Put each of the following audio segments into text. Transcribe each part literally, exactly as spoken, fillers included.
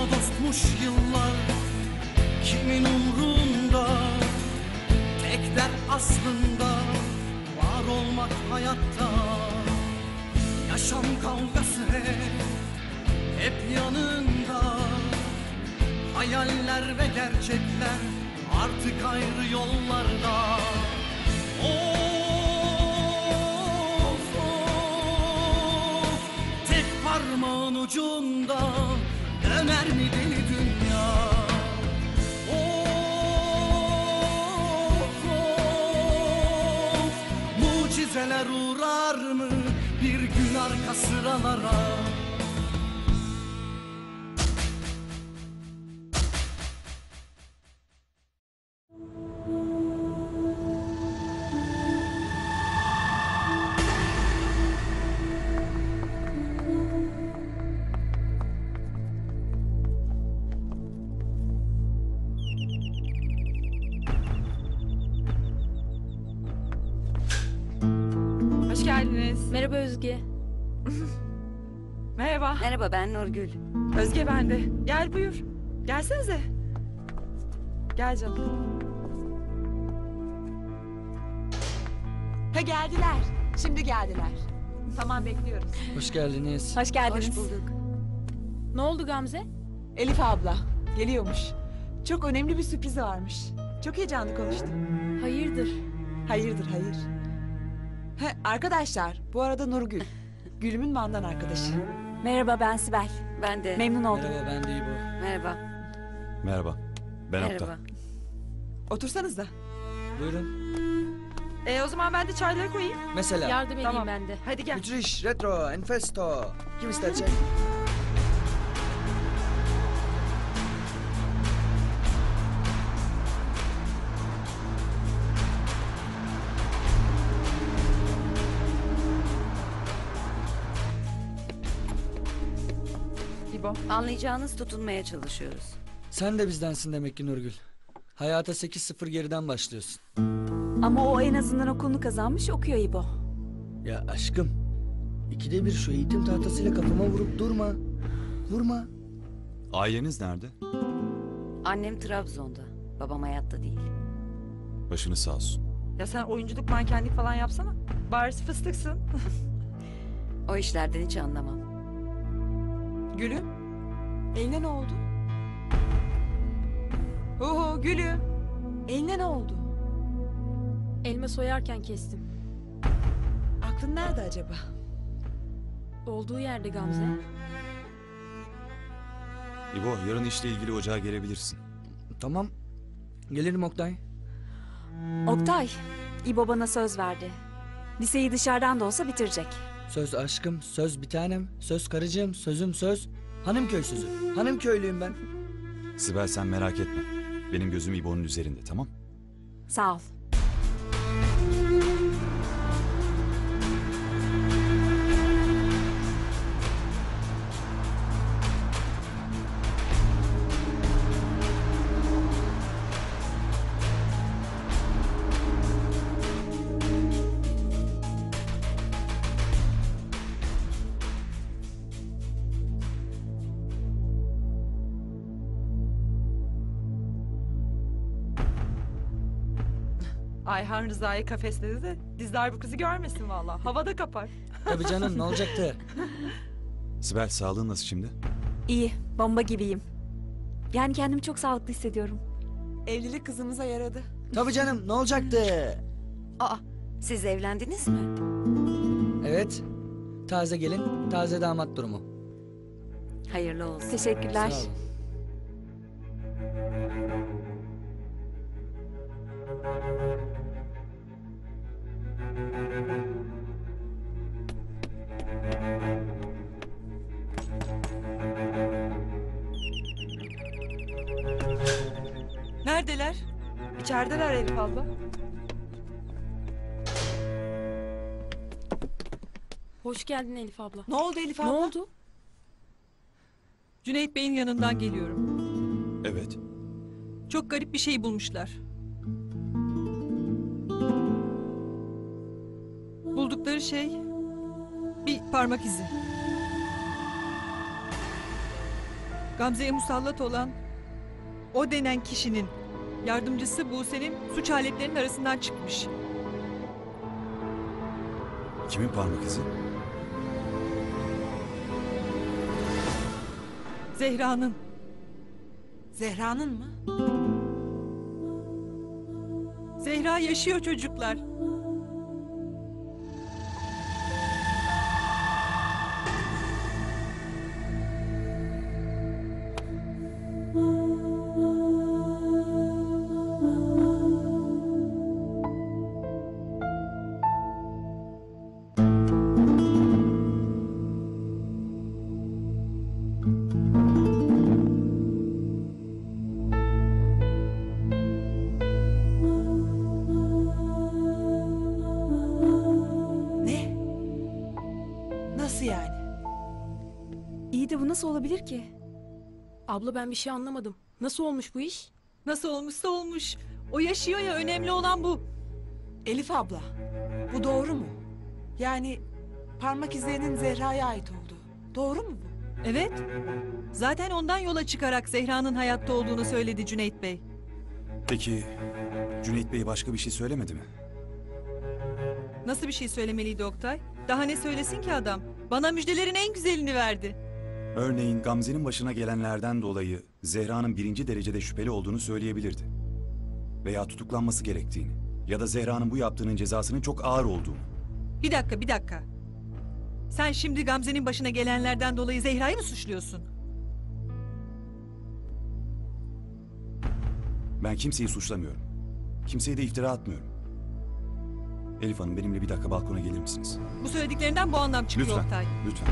dostmuş yıllar, kimin umrunda? Tek dert aslında var olmak hayatta. Yaşam kavgası hep, hep yanında. Hayaller ve gerçekler artık ayrı yollarda. Of of, tek parmağın ucunda döner mi deli dünya? Of of, mucizeler uğrar mı bir gün arka sıralara? Hoş geldiniz. Merhaba Özge. Merhaba. Merhaba, ben Nurgül. Özge bende. Gel buyur. Gelsenize. Gel canım. Ha geldiler. Şimdi geldiler. Tamam bekliyoruz. Hoş geldiniz. Hoş geldiniz. Hoş bulduk. Ne oldu Gamze? Elif abla geliyormuş. Çok önemli bir sürprizi varmış. Çok heyecanlı konuştu. Hayırdır? Hayırdır hayır. Ha, arkadaşlar bu arada Nurgül. Gülümün Van'dan arkadaşı. Merhaba, ben Sibel. Ben de. Memnun oldum. Merhaba, ben de İbo. Merhaba. Merhaba. Ben Merhaba. Oktay. Otursanız da. Buyurun. E o zaman ben de çayları koyayım. Mesela. Yardım edeyim Tamam. ben de. Hadi gel. Müthiş, retro, enfesto. Kim ister çay? İbo. Anlayacağınız tutunmaya çalışıyoruz. Sen de bizdensin demek ki Nurgül. Hayata sekiz sıfır geriden başlıyorsun. Ama o en azından okulunu kazanmış, okuyor İbo. Ya aşkım. İkide bir şu eğitim tahtasıyla kafama vurup durma. Vurma. Aileniz nerede? Annem Trabzon'da. Babam hayatta değil. Başınız sağ olsun. Ya sen oyunculuk mankenlik falan yapsana. Bari fıstıksın. O işlerden hiç anlamam. Gülüm. Eline ne oldu? Oho Gülüm. Eline ne oldu? Elma soyarken kestim. Aklın nerede acaba? Olduğu yerde Gamze. İbo, yarın işle ilgili ocağa gelebilirsin. Tamam. Gelirim Oktay. Oktay, İbo bana söz verdi. Liseyi dışarıdan da olsa bitirecek. Söz aşkım, söz bir tanem, söz karıcığım, sözüm söz. Hanımköy sözü. Hanımköylüyüm ben. Sibel, sen merak etme. Benim gözüm İbo'nun üzerinde, tamam? Sağ ol. Ayhan Rıza'yı kafesledi de dizler bu kızı görmesin vallahi. Havada kapar. Tabii canım, ne olacaktı? Sibel, sağlığın nasıl şimdi? İyi, bomba gibiyim. Yani kendimi çok sağlıklı hissediyorum. Evlilik kızımıza yaradı. Tabii canım, ne olacaktı? Aa, siz evlendiniz mi? Evet. Taze gelin, taze damat durumu. Hayırlı olsun. Teşekkürler. Sağ olun. Neredeler? İçerideler Elif abla. Hoş geldin Elif abla. Ne oldu Elif abla? Ne oldu? Cüneyt Bey'in yanından geliyorum. Evet. Çok garip bir şey bulmuşlar. Buldukları şey bir parmak izi. Gamze'ye musallat olan o denen kişinin yardımcısı Buse'nin suç aletlerinin arasından çıkmış. Kimin parmak izi? Zehra'nın. Zehra'nın mı? Zehra yaşıyor çocuklar. Ne? Nasıl yani? İyi de bu nasıl olabilir ki? Abla ben bir şey anlamadım. Nasıl olmuş bu iş? Nasıl olmuşsa olmuş. O yaşıyor ya, önemli olan bu. Elif abla, bu doğru mu? Yani parmak izlerinin Zehra'ya ait olduğu. Doğru mu bu? Evet. Zaten ondan yola çıkarak Zehra'nın hayatta olduğunu söyledi Cüneyt Bey. Peki Cüneyt Bey başka bir şey söylemedi mi? Nasıl bir şey söylemeliydi Oktay? Daha ne söylesin ki adam? Bana müjdelerin en güzelini verdi. Örneğin Gamze'nin başına gelenlerden dolayı Zehra'nın birinci derecede şüpheli olduğunu söyleyebilirdi. Veya tutuklanması gerektiğini. Ya da Zehra'nın bu yaptığının cezasının çok ağır olduğunu. Bir dakika, bir dakika. Sen şimdi Gamze'nin başına gelenlerden dolayı Zehra'yı mı suçluyorsun? Ben kimseyi suçlamıyorum. Kimseye de iftira atmıyorum. Elif Hanım, benimle bir dakika balkona gelir misiniz? Bu söylediklerinden bu anlam çıkıyor Lütfen, Oktay. lütfen.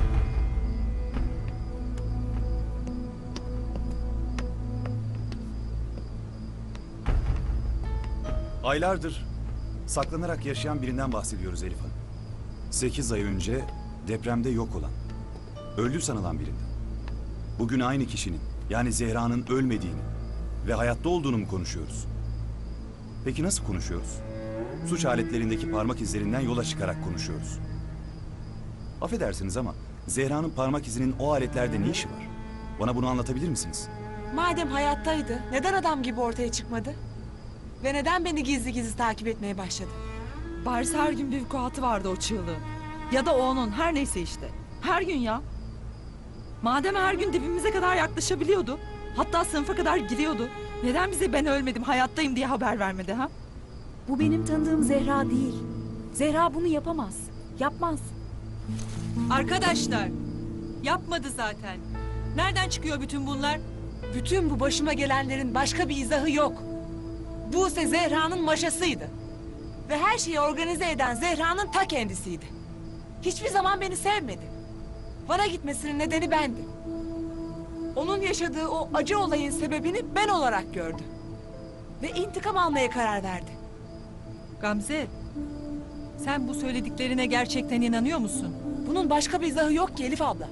Aylardır saklanarak yaşayan birinden bahsediyoruz Elif Hanım. Sekiz ay önce depremde yok olan, öldü sanılan birinden. Bugün aynı kişinin, yani Zehra'nın ölmediğini ve hayatta olduğunu mu konuşuyoruz? Peki nasıl konuşuyoruz? Suç aletlerindeki parmak izlerinden yola çıkarak konuşuyoruz. Affedersiniz ama Zehra'nın parmak izinin o aletlerde ne işi var? Bana bunu anlatabilir misiniz? Madem hayattaydı, neden adam gibi ortaya çıkmadı? Ve neden beni gizli gizli takip etmeye başladı? Bariz her gün bir vukuatı vardı o çığlığın. Ya da o onun, her neyse işte. Her gün ya. Madem her gün dibimize kadar yaklaşabiliyordu, hatta sınıfa kadar giriyordu, neden bize ben ölmedim, hayattayım diye haber vermedi ha? Bu benim tanıdığım Zehra değil. Zehra bunu yapamaz. Yapmaz. Arkadaşlar, yapmadı zaten. Nereden çıkıyor bütün bunlar? Bütün bu başıma gelenlerin başka bir izahı yok. Buse Zehra'nın maşasıydı. Ve her şeyi organize eden Zehra'nın ta kendisiydi. Hiçbir zaman beni sevmedi. Van'a gitmesinin nedeni bendim. Onun yaşadığı o acı olayın sebebini ben olarak gördü. Ve intikam almaya karar verdi. Gamze, sen bu söylediklerine gerçekten inanıyor musun? Bunun başka bir izahı yok ki Elif abla.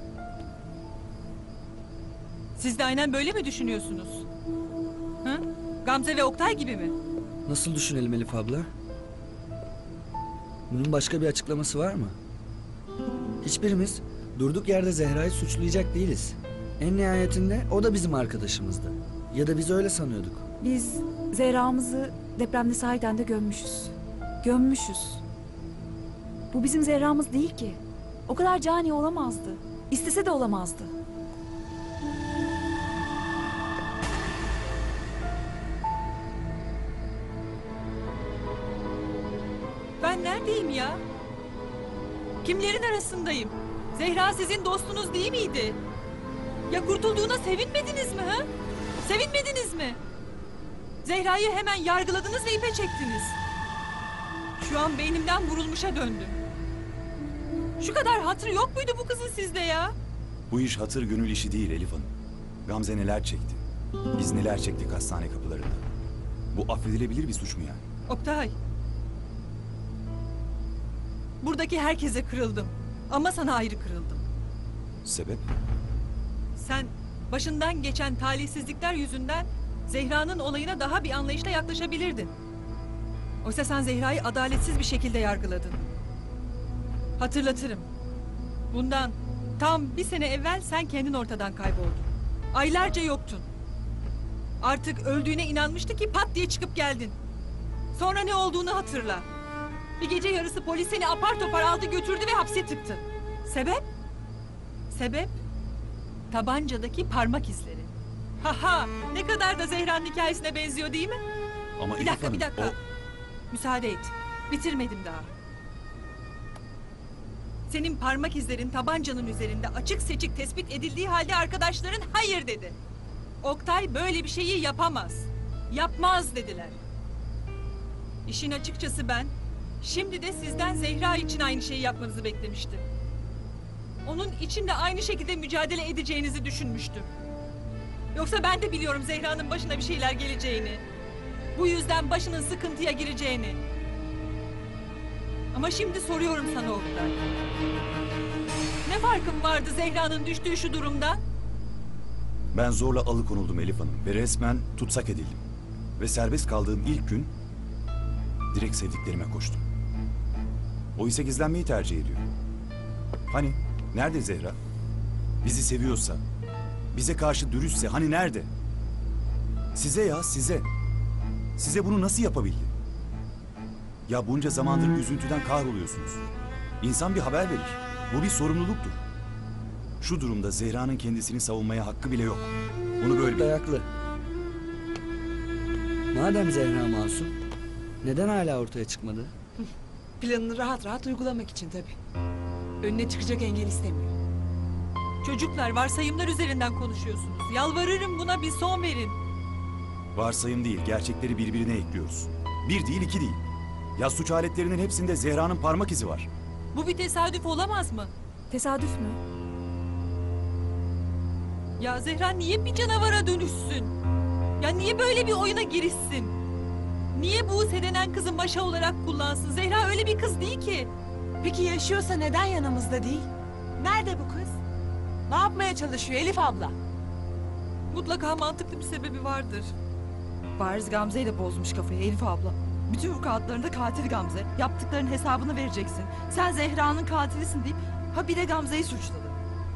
Siz de aynen böyle mi düşünüyorsunuz? Hı? Gamze ve Oktay gibi mi? Nasıl düşünelim Elif abla? Bunun başka bir açıklaması var mı? Hiçbirimiz durduk yerde Zehra'yı suçlayacak değiliz. En nihayetinde o da bizim arkadaşımızdı. Ya da biz öyle sanıyorduk. Biz Zehra'mızı depremde sahiden de gömmüşüz. Gömmüşüz. Bu bizim Zehra'mız değil ki. O kadar cani olamazdı. İstese de olamazdı. Ben neredeyim ya? Kimlerin arasındayım? Zehra sizin dostunuz değil miydi? Ya kurtulduğuna sevinmediniz mi ha? Sevinmediniz mi? Zehra'yı hemen yargıladınız ve ipe çektiniz. Şu an beynimden vurulmuşa döndüm. Şu kadar hatırı yok muydu bu kızın sizde ya? Bu iş hatır gönül işi değil Elif Hanım. Gamze neler çekti. Biz neler çektik hastane kapılarında. Bu affedilebilir bir suç mu yani? Oktay. Buradaki herkese kırıldım. Ama sana ayrı kırıldım. Sebep? Sen başından geçen talihsizlikler yüzünden Zehra'nın olayına daha bir anlayışla yaklaşabilirdin. Oysa sen Zehra'yı adaletsiz bir şekilde yargıladın. Hatırlatırım. Bundan tam bir sene evvel sen kendin ortadan kayboldun. Aylarca yoktun. Artık öldüğüne inanmıştı ki pat diye çıkıp geldin. Sonra ne olduğunu hatırla. Bir gece yarısı polis seni apar topar aldı götürdü ve hapse tıktı. Sebep? Sebep? Tabancadaki parmak izleri. Ha ha! Ne kadar da Zehra'nın hikayesine benziyor değil mi? Ama Bir Elif dakika, Hanım, bir dakika. o- Müsaade et. Bitirmedim daha. Senin parmak izlerin tabancanın üzerinde açık seçik tespit edildiği halde arkadaşların hayır dedi. Oktay böyle bir şeyi yapamaz. Yapmaz dediler. İşin açıkçası ben, şimdi de sizden Zehra için aynı şeyi yapmanızı beklemiştim. Onun için de aynı şekilde mücadele edeceğinizi düşünmüştüm. Yoksa ben de biliyorum Zehra'nın başına bir şeyler geleceğini. Bu yüzden başının sıkıntıya gireceğini. Ama şimdi soruyorum sana Oktay. Ne farkın vardı Zehra'nın düştüğü şu durumdan? Ben zorla alıkonuldum Elif Hanım ve resmen tutsak edildim. Ve serbest kaldığım ilk gün direkt sevdiklerime koştum. O ise gizlenmeyi tercih ediyor. Hani nerede Zehra? Bizi seviyorsa, bize karşı dürüstse hani nerede? Size ya size. Size bunu nasıl yapabildi? Ya bunca zamandır üzüntüden kahroluyorsunuz. İnsan bir haber verir. Bu bir sorumluluktur. Şu durumda Zehra'nın kendisini savunmaya hakkı bile yok. Bunu böyle bir... Dayaklı. Madem Zehra masum, neden hala ortaya çıkmadı? Planını rahat rahat uygulamak için tabii. Önüne çıkacak engel istemiyor. Çocuklar varsayımlar üzerinden konuşuyorsunuz. Yalvarırım buna bir son verin. Varsayım değil, gerçekleri birbirine ekliyoruz. Bir değil, iki değil. Ya suç aletlerinin hepsinde Zehra'nın parmak izi var. Bu bir tesadüf olamaz mı? Tesadüf mü? Ya Zehra niye bir canavara dönüşsün? Ya niye böyle bir oyuna girişsin? Niye Buse denen kızı maşa olarak kullansın? Zehra öyle bir kız değil ki. Peki yaşıyorsa neden yanımızda değil? Nerede bu kız? Ne yapmaya çalışıyor Elif abla? Mutlaka mantıklı bir sebebi vardır. Bariz Gamze ile bozmuş kafayı Elif abla. Bütün vukuatlarında katil Gamze. Yaptıklarının hesabını vereceksin. Sen Zehra'nın katilisin deyip ha bir de Gamze'yi suçladı.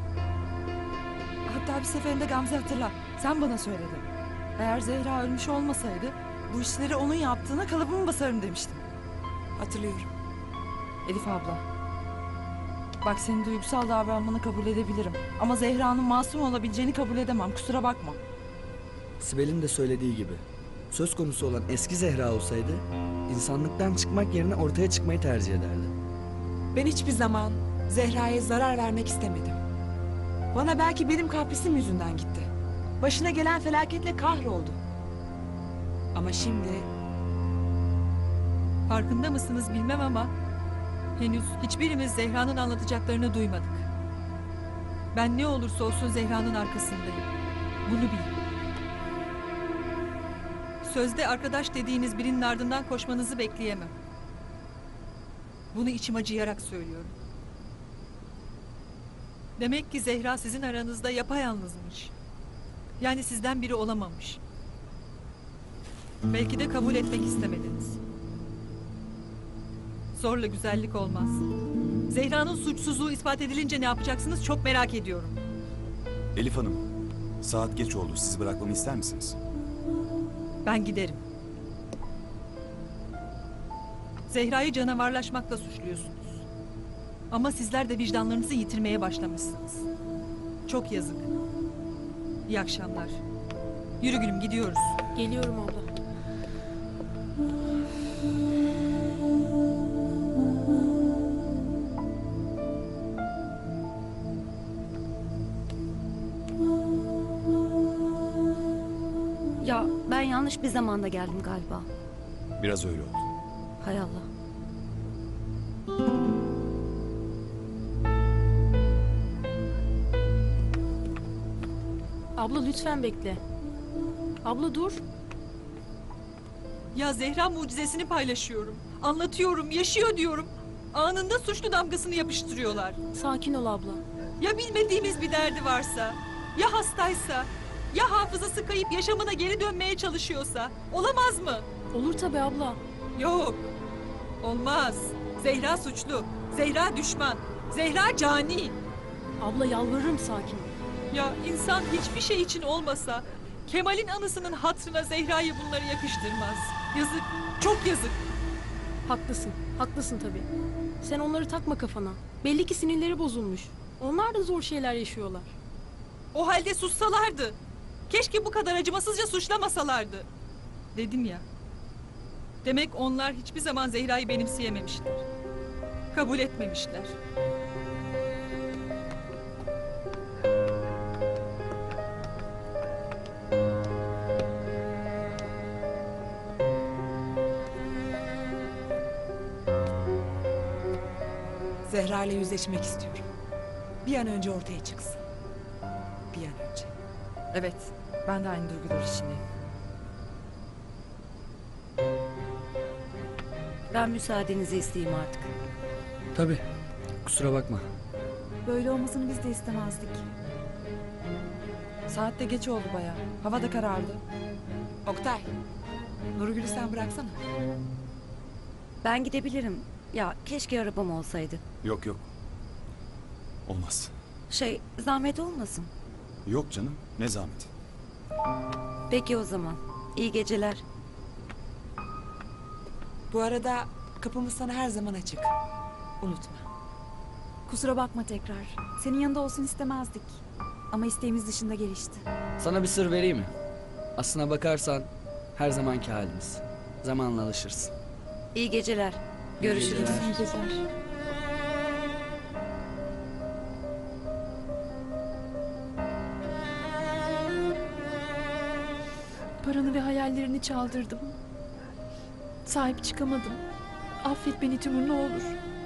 Hatta bir seferinde Gamze hatırla. Sen bana söyledin. Eğer Zehra ölmüş olmasaydı bu işleri onun yaptığına kalıbımı basarım demiştim. Hatırlıyorum. Elif abla. Bak senin duygusal davranmanı kabul edebilirim. Ama Zehra'nın masum olabileceğini kabul edemem. Kusura bakma. Sibel'in de söylediği gibi. Söz konusu olan eski Zehra olsaydı, insanlıktan çıkmak yerine ortaya çıkmayı tercih ederdi. Ben hiçbir zaman Zehra'ya zarar vermek istemedim. Bana belki benim kaprisim yüzünden gitti. Başına gelen felaketle kahroldu. Ama şimdi Farkında mısınız bilmem ama henüz hiçbirimiz Zehra'nın anlatacaklarını duymadık. Ben ne olursa olsun Zehra'nın arkasındayım. Bunu bil. Sözde arkadaş dediğiniz birinin ardından koşmanızı bekleyemem. Bunu içim acıyarak söylüyorum. Demek ki Zehra sizin aranızda yapayalnızmış. Yani sizden biri olamamış. Belki de kabul etmek istemediniz. Zorla güzellik olmaz. Zehra'nın suçsuzluğu ispat edilince ne yapacaksınız çok merak ediyorum. Elif Hanım, saat geç oldu. Sizi bırakmamı ister misiniz? Ben giderim. Zehra'yı canavarlaşmakla suçluyorsunuz. Ama sizler de vicdanlarınızı yitirmeye başlamışsınız. Çok yazık. İyi akşamlar. Yürü gülüm gidiyoruz. Geliyorum abla. Ya ben yanlış bir zamanda geldim galiba. Biraz öyle oldu. Hay Allah. Abla lütfen bekle. Abla dur. Ya Zehra mucizesini paylaşıyorum. Anlatıyorum, yaşıyor diyorum. Anında suçlu damgasını yapıştırıyorlar. Sakin ol abla. Ya bilmediğimiz bir derdi varsa? Ya hastaysa? Ya hafızası kayıp yaşamına geri dönmeye çalışıyorsa? Olamaz mı? Olur tabii abla. Yok. Olmaz. Zehra suçlu. Zehra düşman. Zehra cani. Abla yalvarırım sakin ol. Ya insan hiçbir şey için olmasa Kemal'in anısının hatırına Zehra'yı bunları yakıştırmaz. Yazık, çok yazık. Haklısın. Haklısın tabii. Sen onları takma kafana. Belli ki sinirleri bozulmuş. Onlar da zor şeyler yaşıyorlar. O halde sussalardı. Keşke bu kadar acımasızca suçlamasalardı. Dedim ya. Demek onlar hiçbir zaman Zehra'yı benimseyememişler. Kabul etmemişler. Zehra ile yüzleşmek istiyorum. Bir an önce ortaya çıksın. Bir an önce. Evet, ben de aynı duygular içindeyim. Ben müsaadenizi isteyeyim artık. Tabii. Kusura bakma. Böyle olmasını biz de istemezdik. Saat de geç oldu bayağı. Hava da karardı. Oktay, Nurgül'ü sen bıraksana. Ben gidebilirim. Ya keşke arabam olsaydı. Yok yok. Olmaz. Şey, zahmet olmasın. Yok canım. Ne zahmet. Peki o zaman. İyi geceler. Bu arada kapımız sana her zaman açık. Unutma. Kusura bakma tekrar. Senin yanında olsun istemezdik. Ama isteğimiz dışında gelişti. Sana bir sır vereyim mi? Aslına bakarsan her zamanki halimiz. Zamanla alışırsın. İyi geceler. Görüşürüz. geceler. İyi geceler. Paranı ve hayallerini çaldırdım. Sahip çıkamadım. Affet beni Timur, ne olur.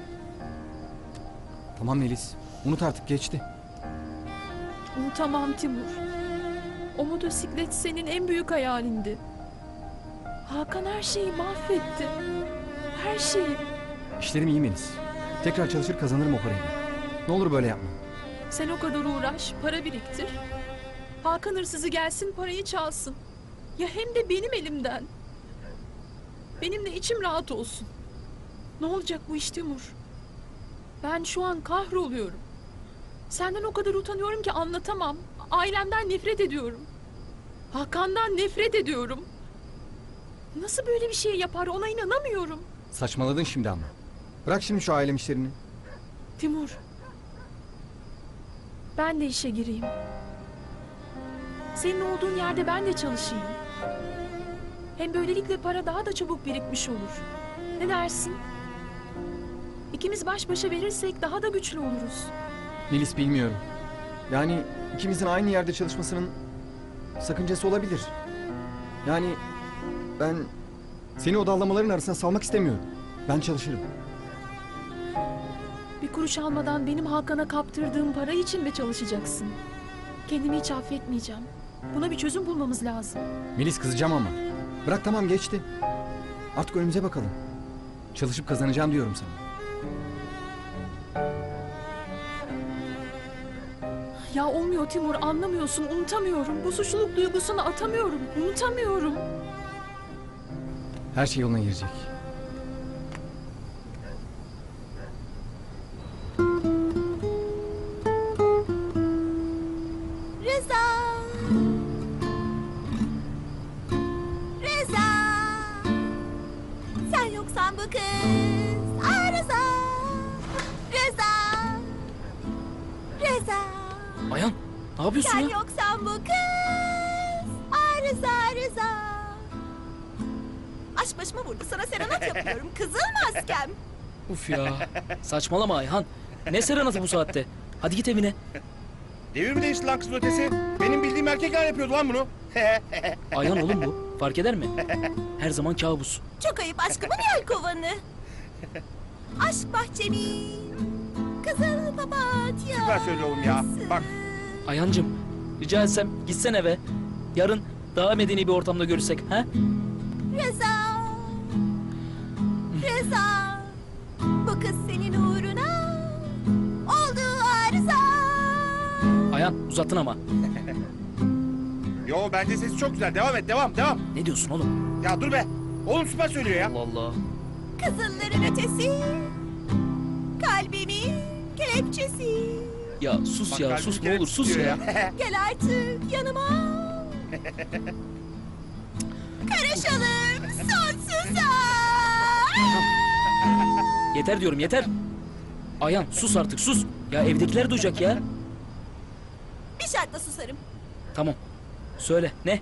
Tamam Melis. Unut artık, geçti. Unutamam Timur. O motosiklet senin en büyük hayalindi. Hakan her şeyi mahvetti. Her şeyi. İşlerim iyi Melis. Tekrar çalışır kazanırım o parayı. Ne olur böyle yapma. Sen o kadar uğraş, para biriktir. Hakan hırsızı gelsin, parayı çalsın. Ya hem de benim elimden. Benim de içim rahat olsun. Ne olacak bu iş Timur? Ben şu an kahroluyorum. Senden o kadar utanıyorum ki anlatamam. Ailemden nefret ediyorum. Hakan'dan nefret ediyorum. Nasıl böyle bir şey yapar, ona inanamıyorum. Saçmaladın şimdi ama. Bırak şimdi şu ailem işlerini. Timur. Ben de işe gireyim. Senin olduğun yerde ben de çalışayım. Hem böylelikle para daha da çabuk birikmiş olur. Ne dersin? İkimiz baş başa verirsek daha da güçlü oluruz. Melis, bilmiyorum. Yani ikimizin aynı yerde çalışmasının sakıncası olabilir. Yani ben seni o dallamaların arasına salmak istemiyorum. Ben çalışırım. Bir kuruş almadan benim Hakan'a kaptırdığım para için mi çalışacaksın? Kendimi hiç affetmeyeceğim. Buna bir çözüm bulmamız lazım. Melis, kızacağım ama. Bırak, tamam, geçti. Artık önümüze bakalım. Çalışıp kazanacağım diyorum sana. Ya olmuyor Timur, anlamıyorsun, unutamıyorum. Bu suçluluk duygusunu atamıyorum, unutamıyorum. Her şey yoluna girecek. Rıza! Rıza! Sen yoksan bu kız. Aa, Rıza! Rıza! Rıza! Ayhan, ne yapıyorsun Sen ya? yoksan bu kız. Aa, Rıza, Rıza! Aşk başıma vurdu. Sana serenat yapıyorum. Kızıl maskem. Uf ya, saçmalama Ayhan. Ne serenatı bu saatte? Hadi git evine. Devir mi değişti lan kızın ötesi? Benim bildiğim erkekler yapıyordu lan bunu. Ayhan oğlum bu, fark eder mi? Her zaman kabus. Çok ayıp aşkımın yelkovanı. Aşk bahçemin kızıl papatya. Süper söyle oğlum ya. Bak. Ayhancığım, rica etsem gitsen eve. Yarın daha medeni bir ortamda görüşsek, ha? Rıza, Rıza, bu kız senin uğruna oldu arıza. Ayhan, uzattın ama. Yo, bence sesi çok güzel. Devam et, devam, devam. Ne diyorsun oğlum? Ya dur be. Oğlum süper söylüyor ya. Allah Allah. Kızılların ötesi, kalbimin kelepçesi. Ya sus Bak, ya kalbim sus bir kere ne olur sus tutuyor ya. Gel artık yanıma. Karışalım sonsuza. Yeter diyorum yeter. Ayhan sus artık sus. Ya evdekiler duyacak ya. Bir şartla susarım. Tamam. Söyle ne?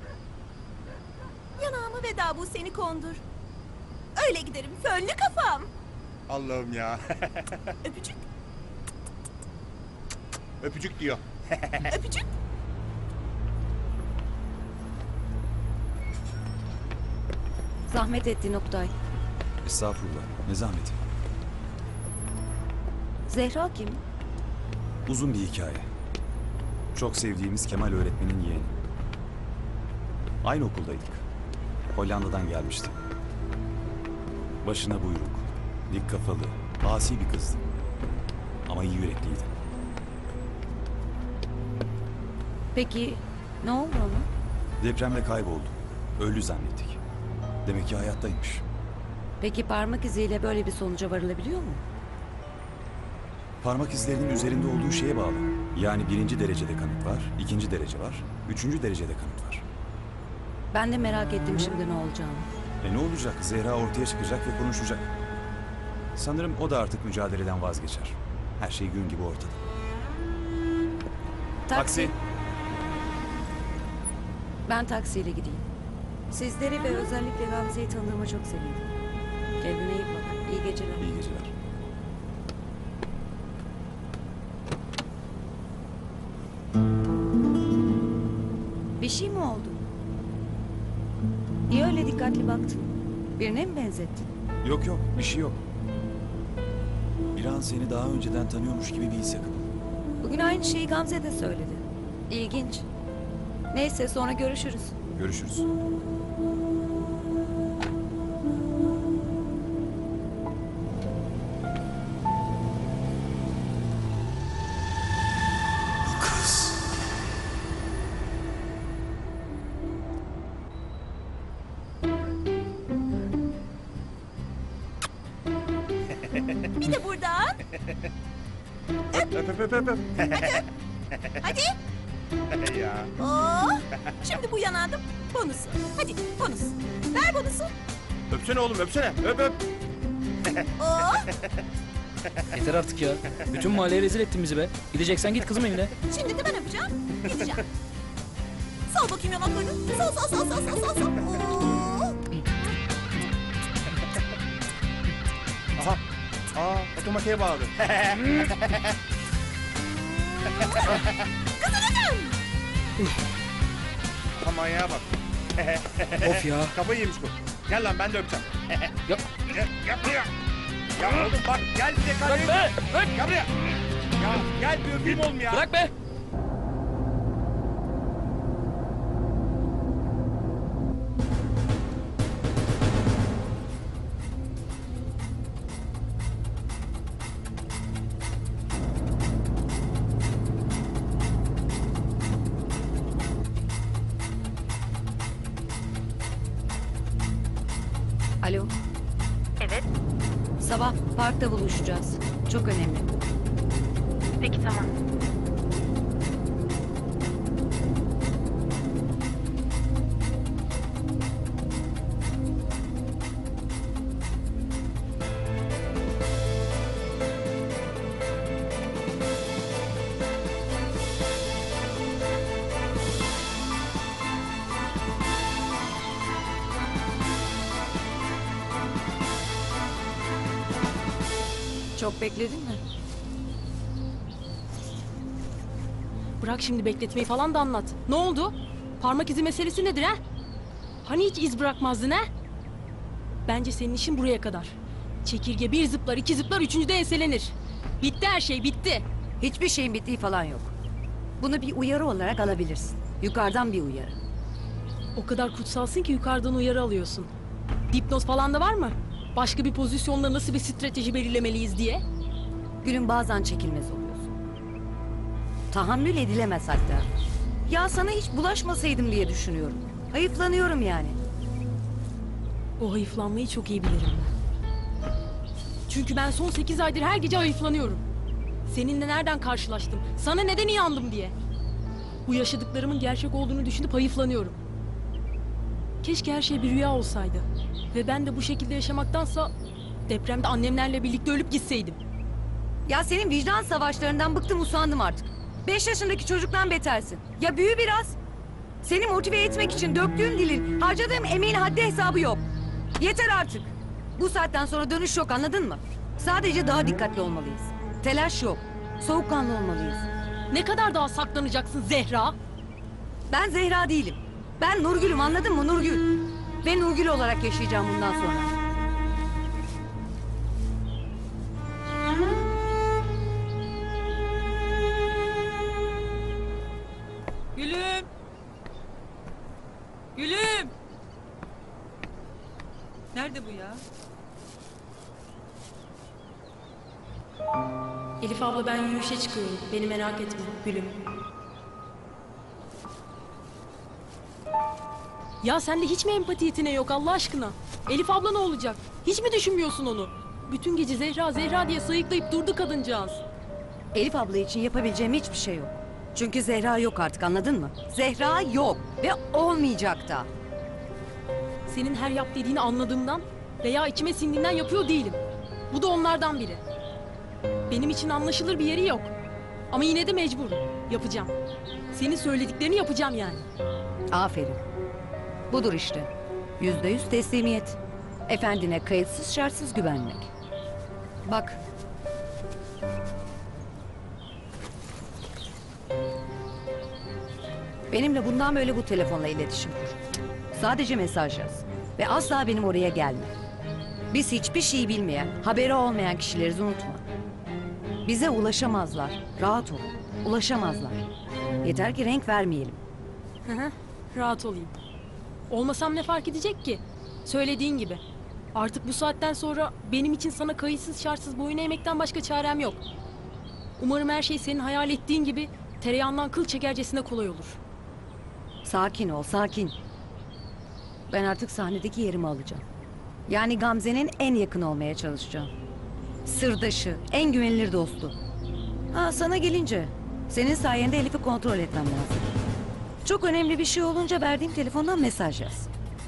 Yanağımı veda bu seni kondur. Öyle giderim fönlü kafam. Allah'ım ya. Öpücük, Öpücük diyor. öpücük. Zahmet ettin Oktay. Estağfurullah. Ne zahmeti. Zehra kim? Uzun bir hikaye. Çok sevdiğimiz Kemal öğretmenin yeğeni. Aynı okuldaydık. Hollanda'dan gelmişti. Başına buyruk, dik kafalı, asi bir kızdı. Ama iyi yürekliydi. Peki ne oldu ona? Depremde kayboldu. Öldü zannettik. Demek ki hayattaymış. Peki parmak iziyle böyle bir sonuca varılabiliyor mu? Parmak izlerinin üzerinde olduğu şeye bağlı. Yani birinci derecede kanıt var, ikinci derece var, üçüncü derecede kanıt var. Ben de merak ettim şimdi ne olacağını. E ne olacak? Zehra ortaya çıkacak ve konuşacak. Sanırım o da artık mücadeleden vazgeçer. Her şey gün gibi ortada. Taksi. Ben taksiyle gideyim. Sizleri ve özellikle Gamze'yi tanıdığıma çok sevindim. Kendine iyi bak. İyi geceler. İyi geceler. Bir şey mi oldu? Niye öyle dikkatli baktın? Birine mi benzettin? Yok yok, bir şey yok. Bir an seni daha önceden tanıyormuş gibi bir his yakaladım. Bugün aynı şeyi Gamze de söyledi. İlginç. Neyse sonra görüşürüz. Görüşürüz. Bir de buradan. Öp öp öp öp. öp. Hadi. ya. Oo, şimdi bu yanağında bonusu. Hadi bonus. Ver bonusu. Öpsene oğlum öpsene. Öp öp. Oo, Yeter artık ya. Bütün mahalleye rezil ettin bizi be. Gideceksen git kızım evine. şimdi de ben öpeceğim. Gideceğim. Sal bakayım yanaklarını. Sal sal sal sal sal sal. sal. Oo. Aha. Aa otomatiğe bağladı. Kızınızım. Aha manyağa bak. Of ya. Kafayı yemiş bu. Gel lan ben de öpeceğim. Ya. Gel, gel buraya. Ya oğlum bak gel bir de Bırak be. Bırak. Gel buraya. Ya gel bir öpeyim oğlum ya. Bırak be. Alo. Evet. Sabah parkta buluşacağız. Çok önemli. Peki tamam. Çok bekledin mi? Bırak şimdi bekletmeyi falan da anlat. Ne oldu? Parmak izi meselesi nedir ha? Hani hiç iz bırakmazdın ha? Bence senin işin buraya kadar. Çekirge bir zıplar, iki zıplar, üçüncüde enselenir. Bitti her şey, bitti. Hiçbir şeyin bittiği falan yok. Bunu bir uyarı olarak alabilirsin. Yukarıdan bir uyarı. O kadar kutsalsın ki yukarıdan uyarı alıyorsun. Dipnoz falan da var mı? Başka bir pozisyonla nasıl bir strateji belirlemeliyiz diye. Gülün bazen çekilmez oluyorsun. Tahammül edilemez hatta. Ya sana hiç bulaşmasaydım diye düşünüyorum. Hayıflanıyorum yani. O hayıflanmayı çok iyi bilirim ben. Çünkü ben son sekiz aydır her gece hayıflanıyorum. Seninle nereden karşılaştım? Sana neden inandım diye. Bu yaşadıklarımın gerçek olduğunu düşünüp hayıflanıyorum. Keşke her şey bir rüya olsaydı. Ve ben de bu şekilde yaşamaktansa depremde annemlerle birlikte ölüp gitseydim. Ya senin vicdan savaşlarından bıktım usandım artık. Beş yaşındaki çocuktan betersin. Ya büyü biraz. Seni motive etmek için döktüğüm dilin, harcadığım emeğin haddi hesabı yok. Yeter artık. Bu saatten sonra dönüş yok, anladın mı? Sadece daha dikkatli olmalıyız. Telaş yok. Soğukkanlı olmalıyız. Ne kadar daha saklanacaksın Zehra? Ben Zehra değilim. Ben Nurgül'üm, anladın mı? Nurgül. Ve Nurgül olarak yaşayacağım bundan sonra. Gülüm. Gülüm. Nerede bu ya? Elif abla ben yürüyüşe çıkıyorum. Beni merak etme gülüm. Ya sende hiç mi empati yeteneği yok Allah aşkına? Elif abla ne olacak? Hiç mi düşünmüyorsun onu? Bütün gece Zehra Zehra diye sayıklayıp durdu kadıncağız. Elif abla için yapabileceğim hiçbir şey yok. Çünkü Zehra yok artık, anladın mı? Zehra yok ve olmayacak da. Senin her yap dediğini anladığımdan veya içime sindiğinden yapıyor değilim. Bu da onlardan biri. Benim için anlaşılır bir yeri yok. Ama yine de mecburum. Yapacağım. Senin söylediklerini yapacağım yani. Aferin. Budur işte. Yüzde yüz teslimiyet. Efendine kayıtsız şartsız güvenmek. Bak. Benimle bundan böyle bu telefonla iletişim kur. Sadece mesaj yaz. Ve asla benim oraya gelme. Biz hiçbir şey bilmeyen, haberi olmayan kişileriz, unutma. Bize ulaşamazlar. Rahat ol. Ulaşamazlar. Yeter ki renk vermeyelim. Hı hı, rahat olayım. Olmasam ne fark edecek ki? Söylediğin gibi. Artık bu saatten sonra benim için sana kayıtsız şartsız boyun eğmekten başka çarem yok. Umarım her şey senin hayal ettiğin gibi tereyağından kıl çekercesine kolay olur. Sakin ol, sakin. Ben artık sahnedeki yerimi alacağım. Yani Gamze'nin en yakın olmaya çalışacağım. Sırdaşı, en güvenilir dostu. Ha, sana gelince, senin sayende Elif'i kontrol etmem lazım. Çok önemli bir şey olunca verdiğim telefondan mesaj yaz.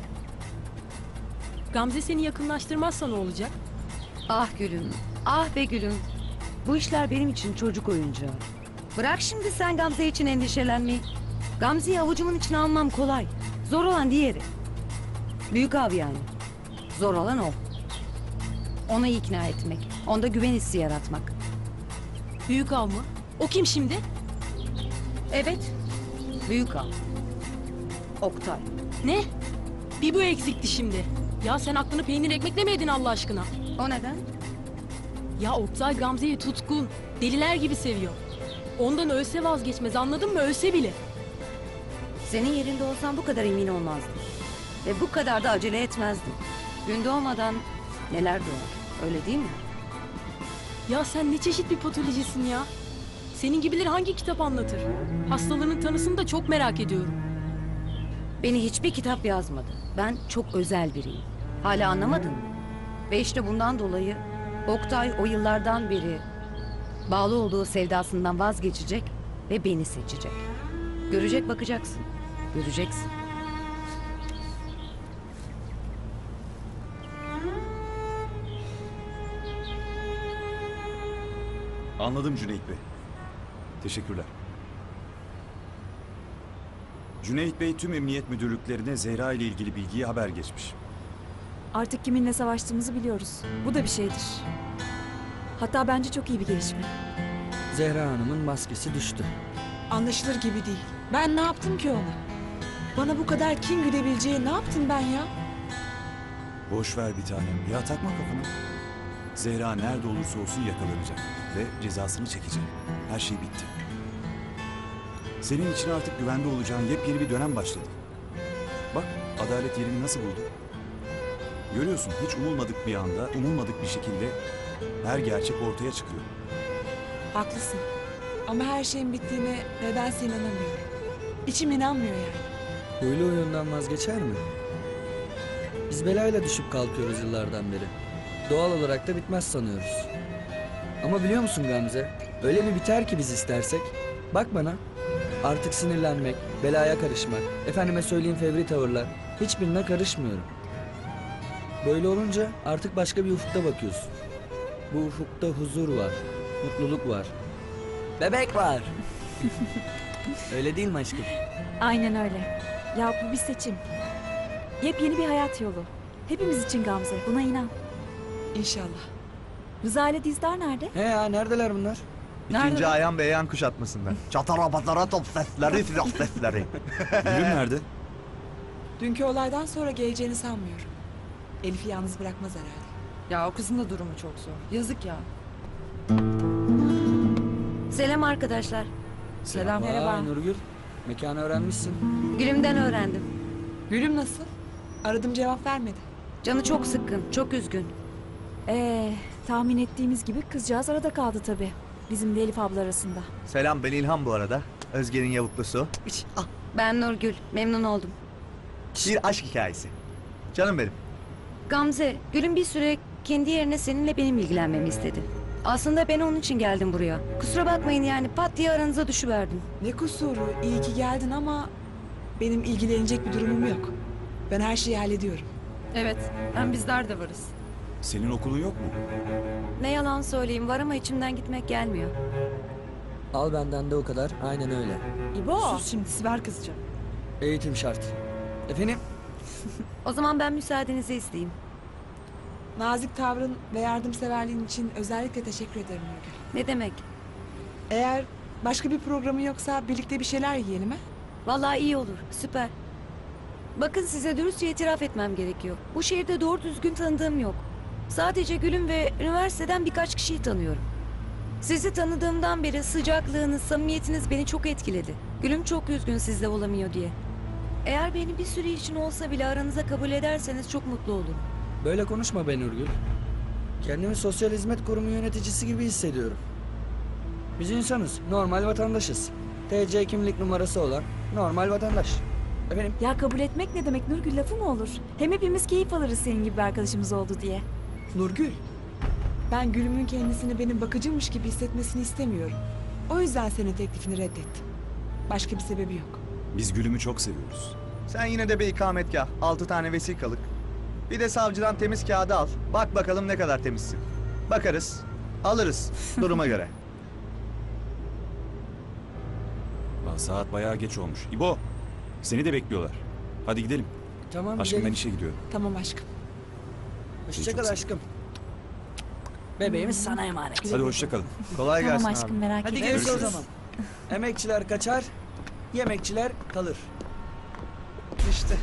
Gamze seni yakınlaştırmazsa ne olacak? Ah gülüm, ah be gülüm. Bu işler benim için çocuk oyuncağı. Bırak şimdi sen Gamze için endişelenmeyi. Gamze'yi avucumun içine almam kolay. Zor olan diğeri. Büyük abi yani. Zor olan o. Onu ikna etmek, onda güven hissi yaratmak. Büyük av mı? O kim şimdi? Evet, büyük av. Oktay. Ne? Bir bu eksikti şimdi. Ya sen aklını peynir ekmekle mi yedin Allah aşkına? O neden? Ya Oktay Gamze'yi tutkun, deliler gibi seviyor. Ondan ölse vazgeçmez, anladın mı? Ölse bile. Senin yerinde olsam bu kadar emin olmazdım. Ve bu kadar da acele etmezdim. Gün doğmadan neler doğar, öyle değil mi? Ya sen ne çeşit bir patolojisin ya? Senin gibileri hangi kitap anlatır? Hastalığının tanısını da çok merak ediyorum. Beni hiçbir kitap yazmadı. Ben çok özel biriyim. Hala anlamadın mı? Ve işte bundan dolayı Oktay o yıllardan beri bağlı olduğu sevdasından vazgeçecek ve beni seçecek. Görecek, bakacaksın. Göreceksin. Anladım Cüneyt Bey. Teşekkürler. Cüneyt Bey tüm emniyet müdürlüklerine Zehra ile ilgili bilgiyi haber geçmiş. Artık kiminle savaştığımızı biliyoruz. Bu da bir şeydir. Hatta bence çok iyi bir gelişme. Zehra Hanım'ın maskesi düştü. Anlaşılır gibi değil. Ben ne yaptım ki ona? Bana bu kadar kin güdebileceği ne yaptım ben ya? Boş ver bir tanem. Ya takma kafana. Zehra nerede olursa olsun yakalanacak ve cezasını çekecek. Her şey bitti. Senin için artık güvende olacağın yepyeni bir dönem başladı. Bak, adalet yerini nasıl buldu? Görüyorsun, hiç umulmadık bir anda, umulmadık bir şekilde her gerçek ortaya çıkıyor. Haklısın. Ama her şeyin bittiğine nedense inanamıyorum. İçim inanmıyor yani. Huylu oyundan vazgeçer mi? Biz belayla düşüp kalkıyoruz yıllardan beri. Doğal olarak da bitmez sanıyoruz. Ama biliyor musun Gamze? Öyle bir biter ki biz istersek. Bak bana. Artık sinirlenmek, belaya karışmak, efendime söyleyeyim fevri tavırlar. Hiçbirine karışmıyorum. Böyle olunca artık başka bir ufukta bakıyorsun. Bu ufukta huzur var, mutluluk var. Bebek var. Öyle değil mi aşkım? Aynen öyle. Ya bu bir seçim. Yepyeni bir hayat yolu. Hepimiz için Gamze. Buna inan. İnşallah. Rıza ile Dizdar nerede? He ya neredeler bunlar? İkinci Ayhan Beyan kuşatmasında. Çatara patara top sesleri, silah sesleri. Gülüm nerede? Dünkü olaydan sonra geleceğini sanmıyorum. Elif'i yalnız bırakmaz herhalde. Ya o kızın da durumu çok zor. Yazık ya. Selam arkadaşlar. Selam. Vay Merhaba. Nurgül. Mekanı öğrenmişsin. Gülümden öğrendim. Gülüm nasıl? Aradım cevap vermedi. Canı çok sıkkın, çok üzgün. Ee, tahmin ettiğimiz gibi kızcağız arada kaldı tabii. Bizim de Elif abla arasında. Selam, ben İlhan bu arada. Özge'nin yavuklusu. Ah, Ben Nurgül, memnun oldum. bir aşk hikayesi. Canım benim. Gamze, Gül'ün bir süre kendi yerine seninle benim ilgilenmemi istedi. Aslında ben onun için geldim buraya. Kusura bakmayın yani pat diye aranıza düşüverdim. Ne kusuru? İyi ki geldin ama benim ilgilenecek bir durumum yok. Ben her şeyi hallediyorum. Evet, hem bizler de varız. Senin okulun yok mu? Ne yalan söyleyeyim var ama içimden gitmek gelmiyor. Al benden de o kadar. Aynen öyle. İbo. Sus şimdi, Siber kızacak. Eğitim şart. Efendim? O zaman ben müsaadenizi isteyeyim. Nazik tavrın ve yardımseverliğin için özellikle teşekkür ederim Nurgül. Ne demek? Eğer başka bir programı yoksa birlikte bir şeyler yiyelim ha? Vallahi iyi olur, süper. Bakın size dürüstçe itiraf etmem gerekiyor. Bu şehirde doğru düzgün tanıdığım yok. Sadece Gül'üm ve üniversiteden birkaç kişiyi tanıyorum. Sizi tanıdığımdan beri sıcaklığınız, samimiyetiniz beni çok etkiledi. Gül'üm çok üzgün sizle olamıyor diye. Eğer beni bir süre için olsa bile aranıza kabul ederseniz çok mutlu olurum. Böyle konuşma be Nurgül. Kendimi sosyal hizmet kurumu yöneticisi gibi hissediyorum. Biz insanız, normal vatandaşız. T C kimlik numarası olan normal vatandaş. Efendim? Ya kabul etmek ne demek Nurgül, lafı mı olur? Hem hepimiz keyif alırız senin gibi bir arkadaşımız oldu diye. Nurgül, ben Gülüm'ün kendisini benim bakıcıymış gibi hissetmesini istemiyorum. O yüzden senin teklifini reddettim. Başka bir sebebi yok. Biz Gülüm'ü çok seviyoruz. Sen yine de bir ikametgah, altı tane vesikalık. Bir de savcıdan temiz kağıdı al. Bak bakalım ne kadar temizsin. Bakarız, alırız duruma göre. Lan saat bayağı geç olmuş. İbo, seni de bekliyorlar. Hadi gidelim. Tamam Aşkım gidelim. ben işe gidiyorum. Tamam aşkım. Hoşçakal aşkım. Bebeğimiz sana emanet. Hadi hoşça kalın. Kolay Tamam gelsin aşkım, abi. merak Hadi etme. görüşürüz o zaman. Emekçiler kaçar, yemekçiler kalır. İşte.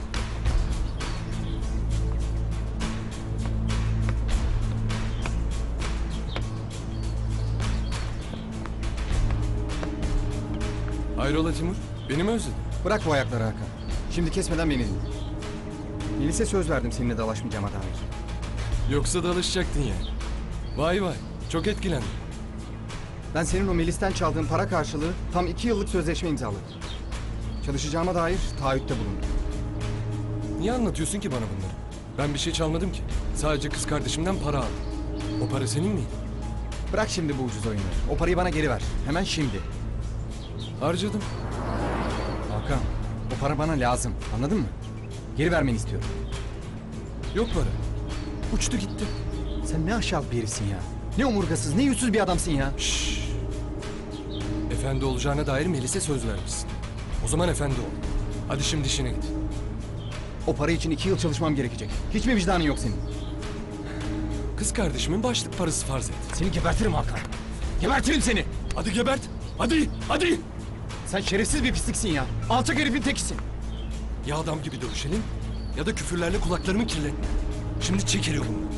Hayrola Timur? Beni mi özledin? Bırak bu ayakları Hakan. Şimdi kesmeden beni dinle. Melis'e söz verdim seninle dalaşmayacağıma dair. Yoksa da alışacaktın yani. Vay vay, çok etkilendim. Ben senin o Melis'ten çaldığın para karşılığı tam iki yıllık sözleşme imzaladım. Çalışacağıma dair taahhütte bulundum. Niye anlatıyorsun ki bana bunları? Ben bir şey çalmadım ki. Sadece kız kardeşimden para aldım. O para senin miydi? Bırak şimdi bu ucuz oyunları. O parayı bana geri ver. Hemen şimdi. Harcadım. Hakan, o para bana lazım. Anladın mı? Geri vermeni istiyorum. Yok para. Uçtu gitti. Sen ne aşağılık bir herifsin ya. Ne omurgasız, ne yüzsüz bir adamsın ya. Şşş. Efendi olacağına dair Melis'e söz vermişsin. O zaman efendi ol. Hadi şimdi işine git. O para için iki yıl çalışmam gerekecek. Hiç mi vicdanın yok senin? Kız kardeşimin başlık parası farz et. Seni gebertirim Hakan. Gebertirim seni. Hadi gebert. Hadi, hadi. Sen şerefsiz bir pisliksin ya. Alçak herifin tekisin. Ya adam gibi dövüşelim ya da küfürlerle kulaklarımı kirletme. Şimdi çekil yolumdan.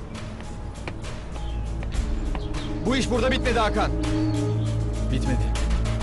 Bu iş burada bitmedi Hakan. Bitmedi.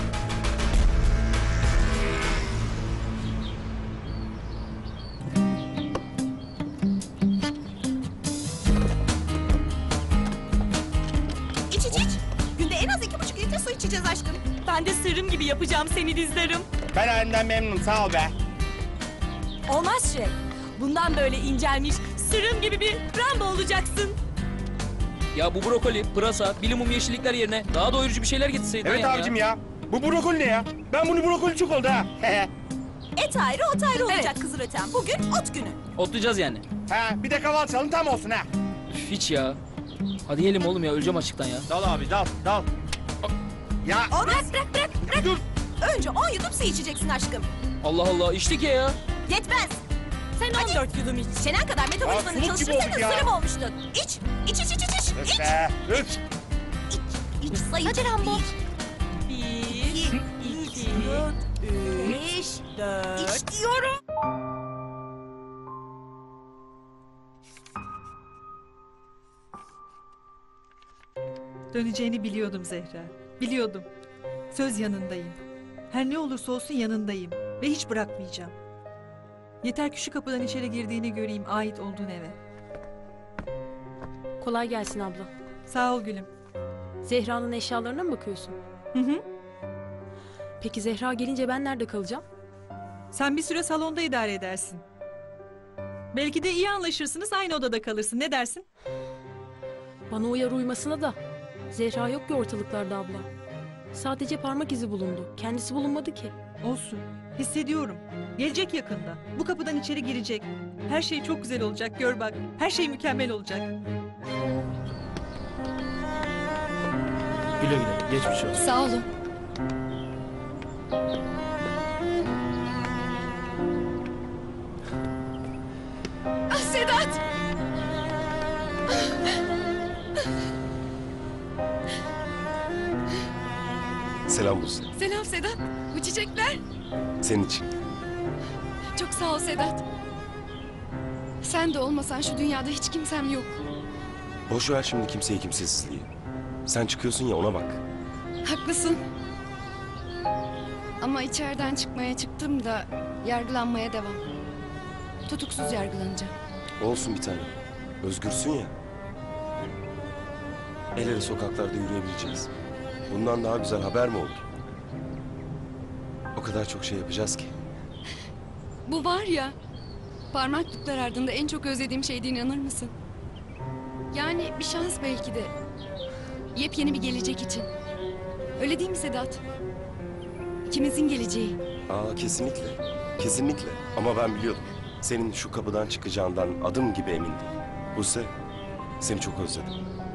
İç iç iç. Günde en az iki buçuk litre su içeceğiz aşkım. Ben de sırrım gibi yapacağım seni dizlerim. Ben halimden memnunum sağ ol be. Olmaz şey. Bundan böyle incelmiş, sırrım gibi bir Rambo olacaksın. Ya bu brokoli, pırasa, bilimum yeşillikler yerine daha doyurucu bir şeyler getirseydin. Evet abicim ya. Bu brokoli ne ya? Ben bunu brokoli çok oldu ha. Et ayrı ot ayrı olacak kızır ötem. Bugün ot günü. Otlayacağız yani. Ha, bir de kahvaltı salın tam olsun ha. Üf, hiç ya. Hadi yiyelim oğlum ya, öleceğim açlıktan ya. Dal abi dal dal. Ya O bırak bırak bırak bırak. dur. Önce on yudum su içeceksin aşkım. Allah Allah, içtik ya ya. Yetmez. Sen on dört yudum iç. Çenen kadar metabolizmanı suluk gibi çalıştırsaydın olduk ya. sırım olmuştun. İç. İç iç iç iç iç. Öf İç. be. Öf. İç sayıcı. Hadi Rambo. Bir, İki, iki, Beş, dört. İç diyorum. Döneceğini biliyordum Zehra. Biliyordum. Söz yanındayım. Her ne olursa olsun yanındayım. Ve hiç bırakmayacağım. Yeter ki şu kapıdan içeri girdiğini göreyim ait olduğun eve. Kolay gelsin abla. Sağ ol gülüm. Zehra'nın eşyalarına mı bakıyorsun? Hı hı. Peki Zehra gelince ben nerede kalacağım? Sen bir süre salonda idare edersin. Belki de iyi anlaşırsınız, aynı odada kalırsın. Ne dersin? Bana uyar uymasına da. Zehra yok ki ortalıklarda abla. Sadece parmak izi bulundu. Kendisi bulunmadı ki. Olsun. Hissediyorum. Gelecek yakında. Bu kapıdan içeri girecek. Her şey çok güzel olacak. Gör bak. Her şey mükemmel olacak. Güle güle. Geçmiş olsun. Sağ olun. Ah Sedat. Selam Buse. Selam Sedat. Bu çiçekler. Senin için. Çok sağ ol Sedat. Sen de olmasan şu dünyada hiç kimsem yok. Boş ver şimdi kimseyi kimsesizliği. Sen çıkıyorsun ya ona bak. Haklısın. Ama içeriden çıkmaya çıktım da yargılanmaya devam. Tutuksuz yargılanacağım. Olsun bir tane. Özgürsün ya. El ele sokaklarda yürüyebileceğiz. Bundan daha güzel haber mi olur? O kadar çok şey yapacağız ki. Bu var ya, parmaklıklar ardında en çok özlediğim şeyde inanır mısın? Yani bir şans belki de. Yepyeni bir gelecek için. Öyle değil mi Sedat? İkimizin geleceği. Aa kesinlikle. Kesinlikle. Ama ben biliyordum. Senin şu kapıdan çıkacağından adım gibi emindim. Buse, seni çok özledim.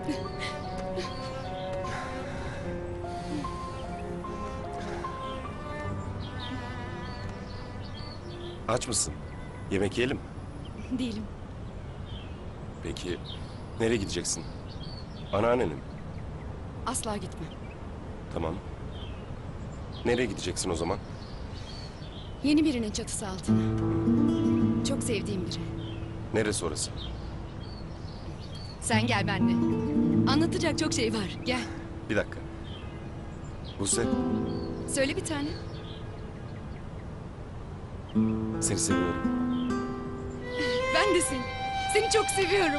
Aç mısın? Yemek yiyelim mi? Değilim. Peki, nereye gideceksin? Anneannenin mi? Asla gitmem. Tamam. Nereye gideceksin o zaman? Yeni birinin çatısı altına. Çok sevdiğim biri. Neresi orası? Sen gel benimle. Anlatacak çok şey var. Gel. Bir dakika. Buse, Söyle bir tane. seni seviyorum. Ben de seni. Seni çok seviyorum.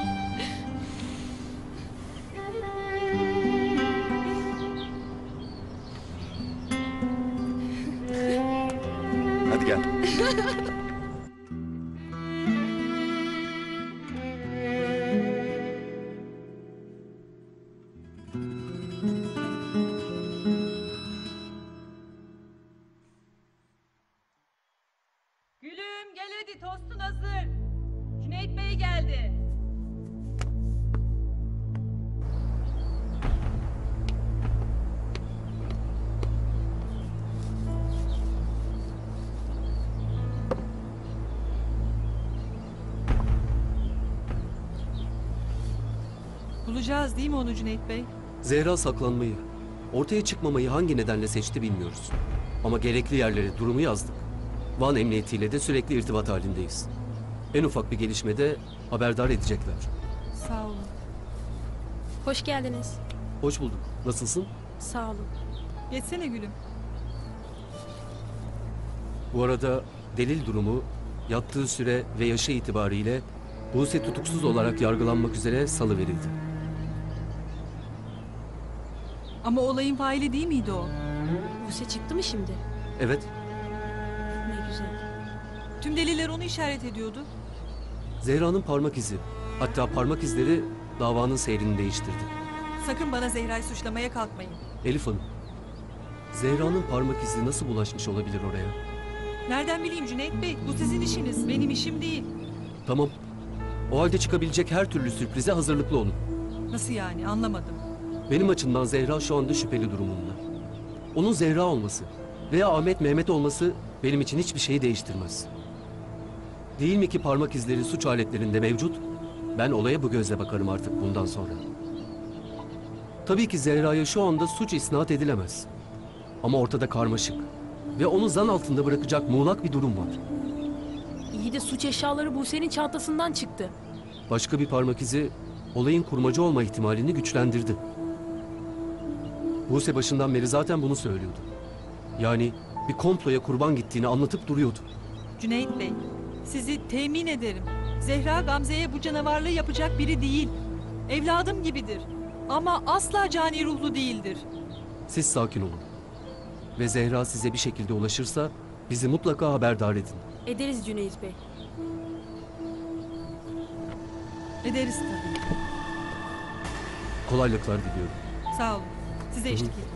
Hadi gel. Gülüm gel hadi tostun hazır. Cüneyt Bey geldi. Bulacağız değil mi onu Cüneyt Bey? Zehra saklanmayı, ortaya çıkmamayı hangi nedenle seçti bilmiyoruz. Ama gerekli yerlere durumu yazdık. Van Emniyetiyle de sürekli irtibat halindeyiz. En ufak bir gelişmede haberdar edecekler. Sağ olun. Hoş geldiniz. Hoş bulduk. Nasılsın? Sağ olun. Geçsene gülüm. Bu arada delil durumu, yattığı süre ve yaşı itibariyle Buse tutuksuz olarak yargılanmak üzere salıverildi. Ama olayın faili değil miydi o? Buse çıktı mı şimdi? Evet, Ne güzel. Tüm deliller onu işaret ediyordu. Zehra'nın parmak izi. Hatta parmak izleri davanın seyrini değiştirdi. Sakın bana Zehra'yı suçlamaya kalkmayın. Elif Hanım, Zehra'nın parmak izi nasıl bulaşmış olabilir oraya? Nereden bileyim Cüneyt Bey? Bu sizin işiniz, benim işim değil. Tamam. O halde çıkabilecek her türlü sürprize hazırlıklı olun. Nasıl yani? Anlamadım. Benim açımdan Zehra şu anda şüpheli durumunda. Onun Zehra olması veya Ahmet Mehmet olması benim için hiçbir şeyi değiştirmez. Değil mi ki parmak izleri suç aletlerinde mevcut? Ben olaya bu gözle bakarım artık bundan sonra. Tabii ki Zehra'ya şu anda suç isnat edilemez. Ama ortada karmaşık ve onu zan altında bırakacak muğlak bir durum var. İyi de suç eşyaları Buse'nin çantasından çıktı. Başka bir parmak izi olayın kurmaca olma ihtimalini güçlendirdi. Buse başından beri zaten bunu söylüyordu. Yani bir komploya kurban gittiğini anlatıp duruyordu. Cüneyt Bey, sizi temin ederim. Zehra Gamze'ye bu canavarlığı yapacak biri değil. Evladım gibidir. Ama asla cani ruhlu değildir. Siz sakin olun. Ve Zehra size bir şekilde ulaşırsa bizi mutlaka haberdar edin. Ederiz Cüneyt Bey. Ederiz tabii. Kolaylıklar diliyorum. Sağ olun. Size eşlik edin.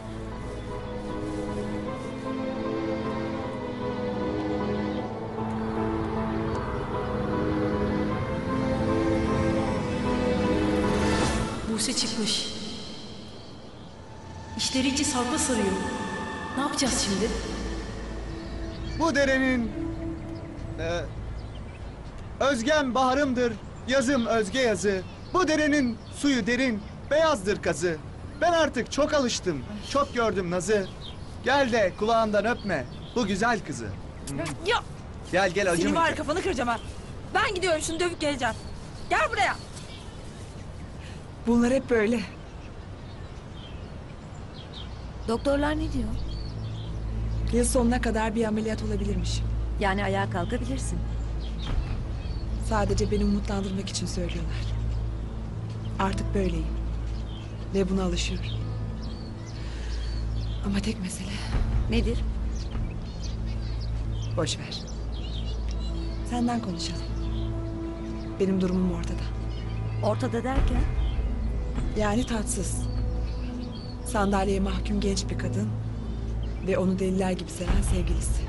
Buse çıkmış. İşleri içi sarpa sarıyor. Ne yapacağız şimdi? Bu derenin e, özgem baharımdır, yazım özge yazı. Bu derenin suyu derin, beyazdır kazı. Ben artık çok alıştım, çok gördüm nazı. Gel de kulağından öpme bu güzel kızı. Ya Gel gel seni acıma. var kafanı kıracağım ha. Ben gidiyorum şunu dövüp geleceğim. Gel buraya. Bunlar hep böyle. Doktorlar ne diyor? Yıl sonuna kadar bir ameliyat olabilirmiş. Yani ayağa kalkabilirsin. Sadece beni umutlandırmak için söylüyorlar. Artık böyleyim. Ve buna alışıyorum. Ama tek mesele... Nedir? Boş ver. Senden konuşalım. Benim durumum ortada. Ortada derken? Yani tatsız. Sandalyeye mahkum genç bir kadın... ve onu deliler gibi seven sevgilisi.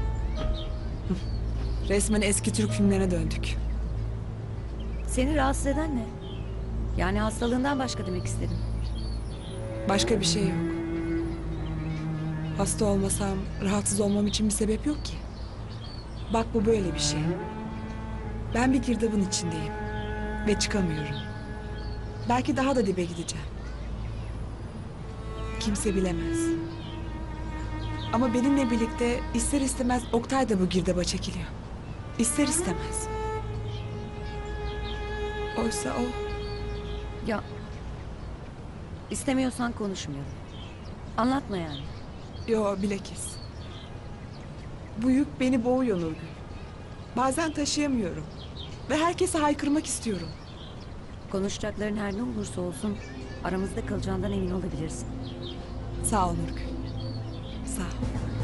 Resmen eski Türk filmlerine döndük. Seni rahatsız eden ne? Yani hastalığından başka demek istedim. Başka bir şey yok. Hasta olmasam rahatsız olmam için bir sebep yok ki. Bak bu böyle bir şey. Ben bir girdabın içindeyim. Ve çıkamıyorum. Belki daha da dibe gideceğim. Kimse bilemez. Ama benimle birlikte ister istemez Oktay da bu girdaba çekiliyor. İster istemez. Oysa o... Ya istemiyorsan konuşmuyorum. Anlatma yani. Yo bilakis. Bu yük beni boğuyor Nurgül. Bazen taşıyamıyorum. Ve herkese haykırmak istiyorum. Konuşacakların her ne olursa olsun aramızda kalacağından emin olabilirsin. Sağ ol Nurgül. Sağ ol.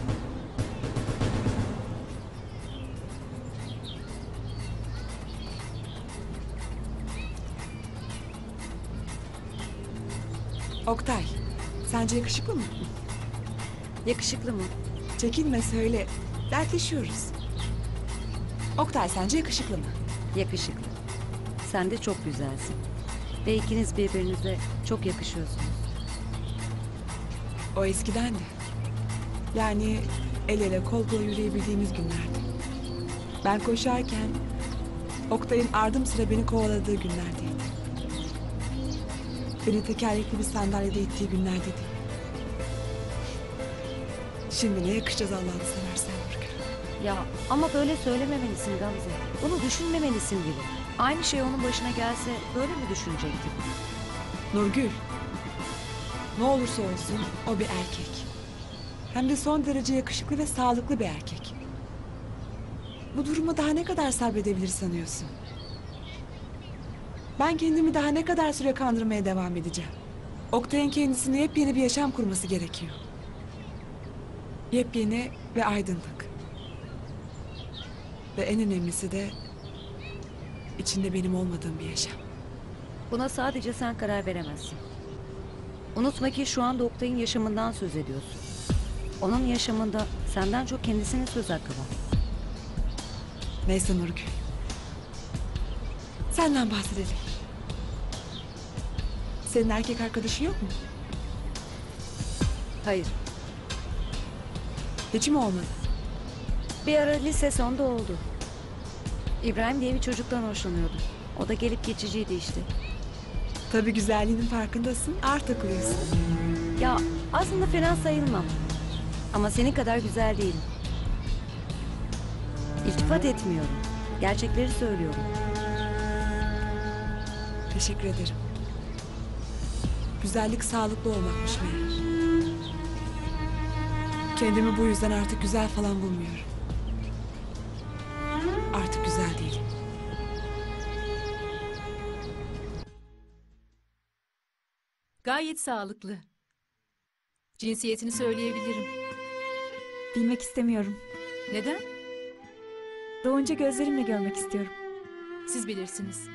Oktay, sence yakışıklı mı? Yakışıklı mı? Çekinme söyle. Dertleşiyoruz. Oktay sence yakışıklı mı? Yakışıklı. Sen de çok güzelsin. Ve ikiniz birbirinize çok yakışıyorsunuz. O eskidendi. Yani el ele kol kola yürüyebildiğimiz günlerdi. Ben koşarken Oktay'ın ardım sıra beni kovaladığı günlerdeydi. Beni tekerlekli bir sandalyede ittiği günlerde değil. Şimdi ne yakışacağız Allah'ını seversen Nurgül. Ya ama böyle söylememelisin Gamze. Bunu düşünmemelisin bile. Aynı şey onun başına gelse böyle mi düşünecektin? Nurgül, ne olursa olsun o bir erkek. Hem de son derece yakışıklı ve sağlıklı bir erkek. Bu duruma daha ne kadar sabredebilir sanıyorsun? Ben kendimi daha ne kadar süre kandırmaya devam edeceğim? Oktay'ın kendisine yepyeni bir yaşam kurması gerekiyor. Yepyeni ve aydınlık. Ve en önemlisi de içinde benim olmadığım bir yaşam. Buna sadece sen karar veremezsin. Unutma ki şu anda Oktay'ın yaşamından söz ediyorsun. Onun yaşamında senden çok kendisinin söz hakkı var. Neyse Nurgül. Senden bahsedelim. Senin erkek arkadaşın yok mu? Hayır. Hiç mi olmadı? Bir ara lise sonunda oldu. İbrahim diye bir çocuktan hoşlanıyordum. O da gelip geçiciydi işte. Tabii güzelliğinin farkındasın. Ağır takılıyorsun. Ya aslında fena sayılmam. Ama senin kadar güzel değilim. İltifat etmiyorum. Gerçekleri söylüyorum. Teşekkür ederim. Güzellik sağlıklı olmakmış meğer. Kendimi bu yüzden artık güzel falan bulmuyorum. Artık güzel değilim. Gayet sağlıklı. Cinsiyetini söyleyebilirim. Bilmek istemiyorum. Neden? Doğunca gözlerimle görmek istiyorum. Siz bilirsiniz.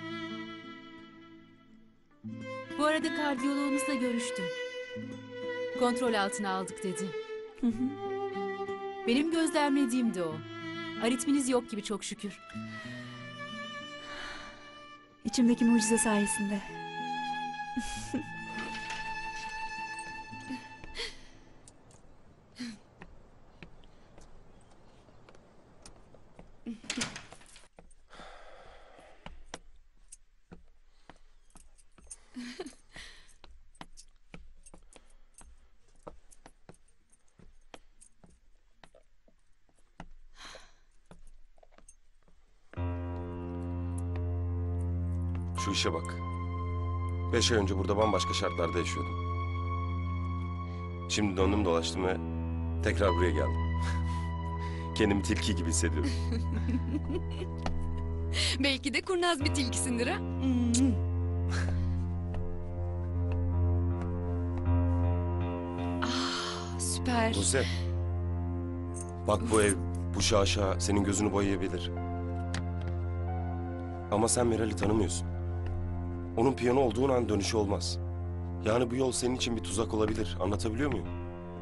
Bu arada kardiyoloğumuzla görüştüm. Kontrol altına aldık dedi. Hı hı. Benim gözlemlediğim de o. Aritminiz yok gibi çok şükür. İçimdeki mucize sayesinde. Şu işe bak. Beş ay önce burada bambaşka şartlarda yaşıyordum. Şimdi döndüm dolaştım ve tekrar buraya geldim. Kendimi tilki gibi hissediyorum. Belki de kurnaz bir tilkisindir ha? Ah, süper. Buse. Bak bu ev, bu şaşa senin gözünü boyayabilir. Ama sen Meral'i tanımıyorsun. Onun piyano olduğun an dönüşü olmaz. Yani bu yol senin için bir tuzak olabilir. Anlatabiliyor muyum?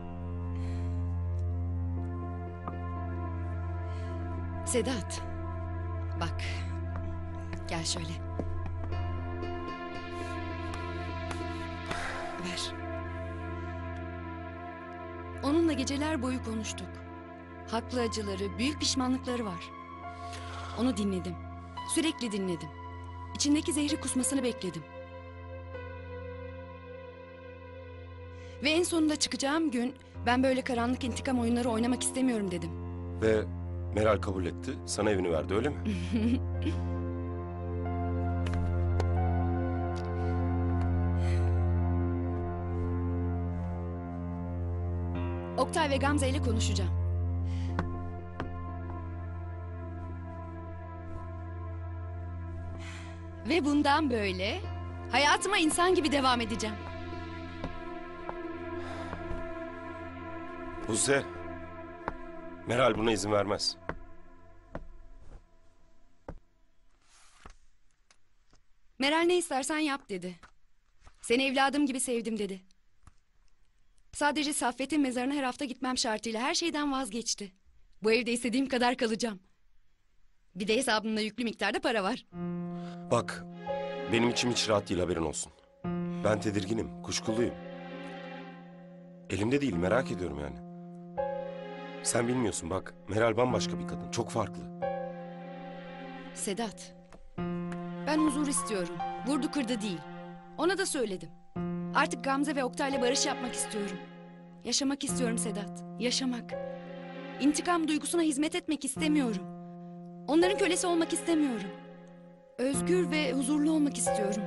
Sedat. Bak. Gel şöyle. Ver. Onunla geceler boyu konuştuk. Haklı acıları, büyük pişmanlıkları var. Onu dinledim. Sürekli dinledim. İçindeki zehri kusmasını bekledim. Ve en sonunda çıkacağım gün ben böyle karanlık intikam oyunları oynamak istemiyorum dedim. Ve Meral kabul etti. Sana evini verdi öyle mi? Oktay ve Gamze ile konuşacağım. Ve bundan böyle hayatıma insan gibi devam edeceğim. Buse. Meral buna izin vermez. Meral ne istersen yap dedi. Seni evladım gibi sevdim dedi. Sadece Saffet'in mezarına her hafta gitmem şartıyla her şeyden vazgeçti. Bu evde istediğim kadar kalacağım. Bir de hesabımda yüklü miktarda para var. Bak, benim içim hiç rahat değil haberin olsun. Ben tedirginim, kuşkuluyum. Elimde değil, merak ediyorum yani. Sen bilmiyorsun bak, Meral bambaşka bir kadın, çok farklı. Sedat, ben huzur istiyorum. Vurdu kırdı değil. Ona da söyledim. Artık Gamze ve Oktay'la barış yapmak istiyorum. Yaşamak istiyorum Sedat, yaşamak. İntikam duygusuna hizmet etmek istemiyorum. Onların kölesi olmak istemiyorum. Özgür ve huzurlu olmak istiyorum.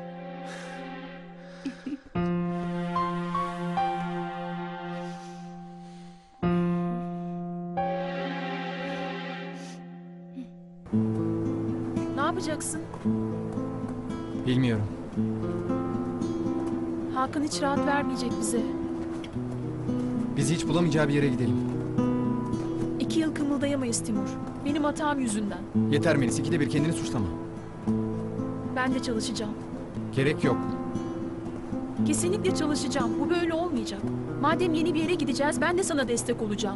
Ne yapacaksın? Bilmiyorum. Hakan hiç rahat vermeyecek bize. Bizi hiç bulamayacağı bir yere gidelim. İki yıl kımıldayamayız Timur. Benim hatam yüzünden. Yeter Melis, ikide bir kendini suçlama. Ben de çalışacağım. Gerek yok. Kesinlikle çalışacağım. Bu böyle olmayacak. Madem yeni bir yere gideceğiz, ben de sana destek olacağım.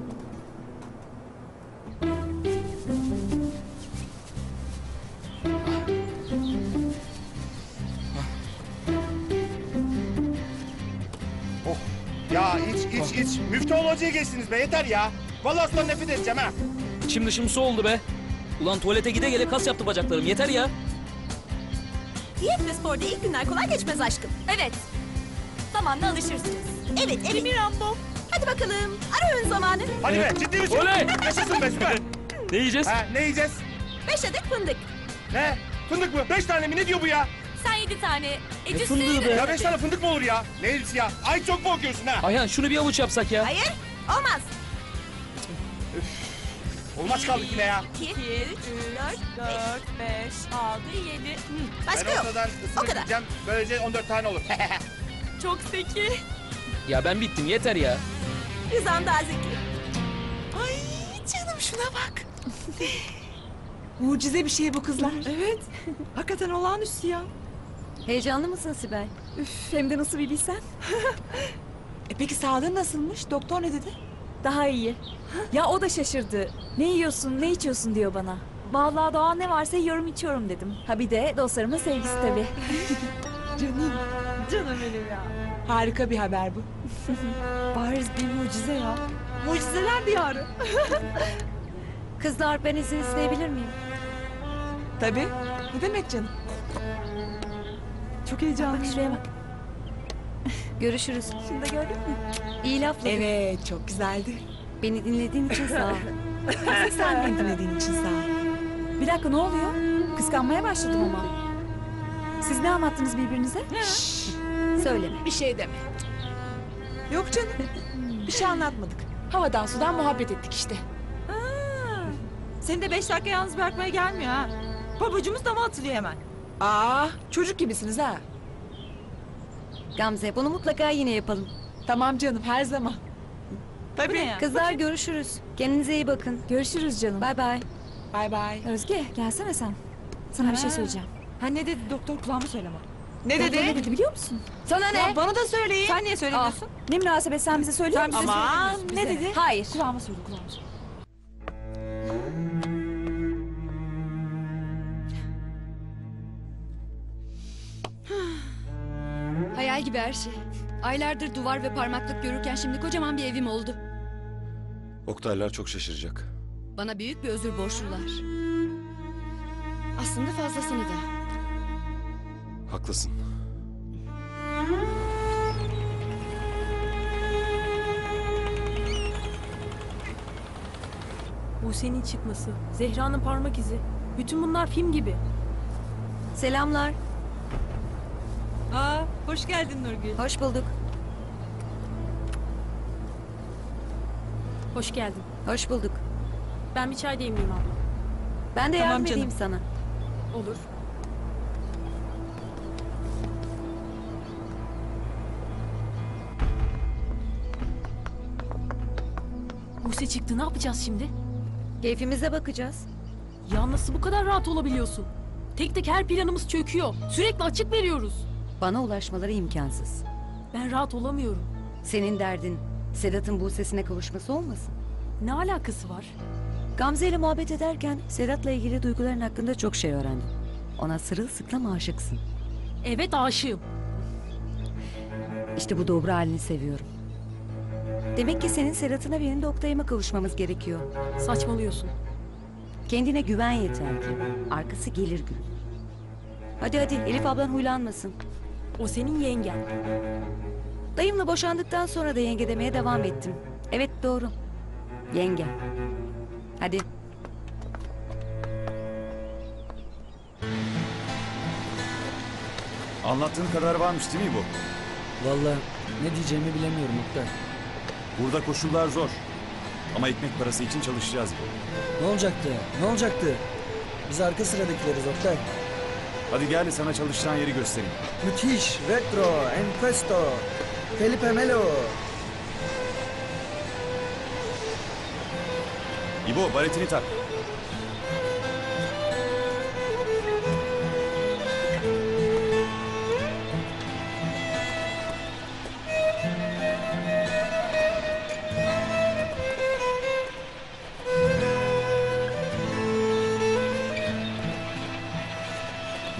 Oh. Ya iç iç iç. Müftüoğlu hocaya geçtiniz be yeter ya. Vallahi sudan nefret edeceğim ha. İçim dışım su oldu be. Ulan tuvalete gide gele kas yaptı bacaklarım. Yeter ya. Diyet ve sporda ilk günler kolay geçmez aşkım. Evet. Zamanla alışırsınız. Evet, evet. Kimi Rambo? Hadi bakalım. Ara öğün zamanı. Hadi be ciddi misin? Oley! Yaşasın be süper. Ne yiyeceğiz? Ha, ne yiyeceğiz? Beş adet fındık. Ne? Fındık mı? Beş tane mi? Ne diyor bu ya? Sen yedi tane. Ne fındığı be? Ya beş tane fındık mı olur ya? Ne elbisi ya? Ay çok mu okuyorsun ha? Ayhan şunu bir avuç yapsak ya. Hayır, olmaz. Olmaz kaldık yine ya. İki, üç, dört, dört, beş, altı, yedi. Başka ben yok. ortadan O ısırıp kadar. yiyeceğim. Böylece on dört tane olur. Çok zeki. Ya ben bittim yeter ya. Rızam daha zeki. Ay canım şuna bak. Mucize bir şey bu kızlar. Evet. Hakikaten olağanüstü ya. Heyecanlı mısın Sibel? Üf, hem de nasıl bir bilsen. E peki sağlığın nasılmış? Doktor ne dedi? Daha iyi. Ya o da şaşırdı. Ne yiyorsun, ne içiyorsun diyor bana. Vallahi doğa ne varsa yiyorum içiyorum dedim. Ha bir de dostlarımın sevgisi tabii. Canım. Canım benim ya. Harika bir haber bu. Bariz bir mucize ya. Mucizeler diyarı. Kızlar ben izin isteyebilir miyim? Tabii. Ne demek canım? Çok heyecanlıyım. Bak şuraya bak. Görüşürüz. Şunu da gördün mü? İyi lafladın. Evet, çok güzeldi. Beni dinlediğin için sağ ol. Asıl sen beni dinlediğin için sağ ol. Bir dakika ne oluyor? Kıskanmaya başladım ama. Siz ne anlattınız birbirinize? Söyleme. Bir şey deme. Yok canım. Bir şey anlatmadık. Havadan sudan muhabbet ettik işte. Seni de beş dakika yalnız bırakmaya gelmiyor ha. Pabucumuz da mı atılıyor hemen? Aa, çocuk gibisiniz ha. Gamze bunu mutlaka yine yapalım. Tamam canım, her zaman. Tabii. Ya? Kızlar görüşürüz. Kendinize iyi bakın. Görüşürüz canım. Bay bay. Bay bay. Özge gelsene sen. Sana bir şey Ha. söyleyeceğim. Ha ne dedi doktor kulağıma söyleme. Ne Doktor dedi? Ne dedi biliyor musun? Sana ne? Ya bana da söyleyin. Sen niye söylemiyorsun? Ne münasebet sen bize söylüyor Sen bize musun? Aman, söylemiyorsun ne bize. dedi? Hayır. Kulağıma söyle kulağıma söyle. Hayal gibi her şey. Aylardır duvar ve parmaklık görürken şimdi kocaman bir evim oldu. Oktaylar çok şaşıracak. Bana büyük bir özür borçlular. Aslında fazlasını da. Haklısın. Buse'nin çıkması, Zehra'nın parmak izi. Bütün bunlar film gibi. Selamlar. Aa, hoş geldin Nurgül. Hoş bulduk. Hoş geldin. Hoş bulduk. Ben bir çay demleyeyim abla. Ben de Tamam yardım canım. edeyim sana. Olur. Buse çıktı, ne yapacağız şimdi? Keyfimize bakacağız. Ya nasıl bu kadar rahat olabiliyorsun? Tek tek her planımız çöküyor. Sürekli açık veriyoruz. Bana ulaşmaları imkansız. Ben rahat olamıyorum. Senin derdin Sedat'ın Buse'sine kavuşması olmasın? Ne alakası var? Gamze ile muhabbet ederken Sedat'la ilgili duyguların hakkında çok şey öğrendim. Ona sırılsıklam aşıksın. Evet aşığım. İşte bu dobra halini seviyorum. Demek ki senin Sedat'ına benim de Oktay'ıma kavuşmamız gerekiyor. Saçmalıyorsun. Kendine güven yeter ki. Arkası gelir gün. Hadi hadi Elif ablan huylanmasın. O senin yengen. Dayımla boşandıktan sonra da yenge demeye devam ettim. Evet doğru. Yenge. Hadi. Anlattığın kadar varmış değil mi bu? Vallahi ne diyeceğimi bilemiyorum Oktay. Burada koşullar zor. Ama ekmek parası için çalışacağız. Ne olacaktı? Ne olacaktı? Biz arka sıradakileriz Oktay. Hadi gel de sana çalışacağın yeri göstereyim. Müthiş, retro, en questo, Felipe Melo. İbo, baretini tak.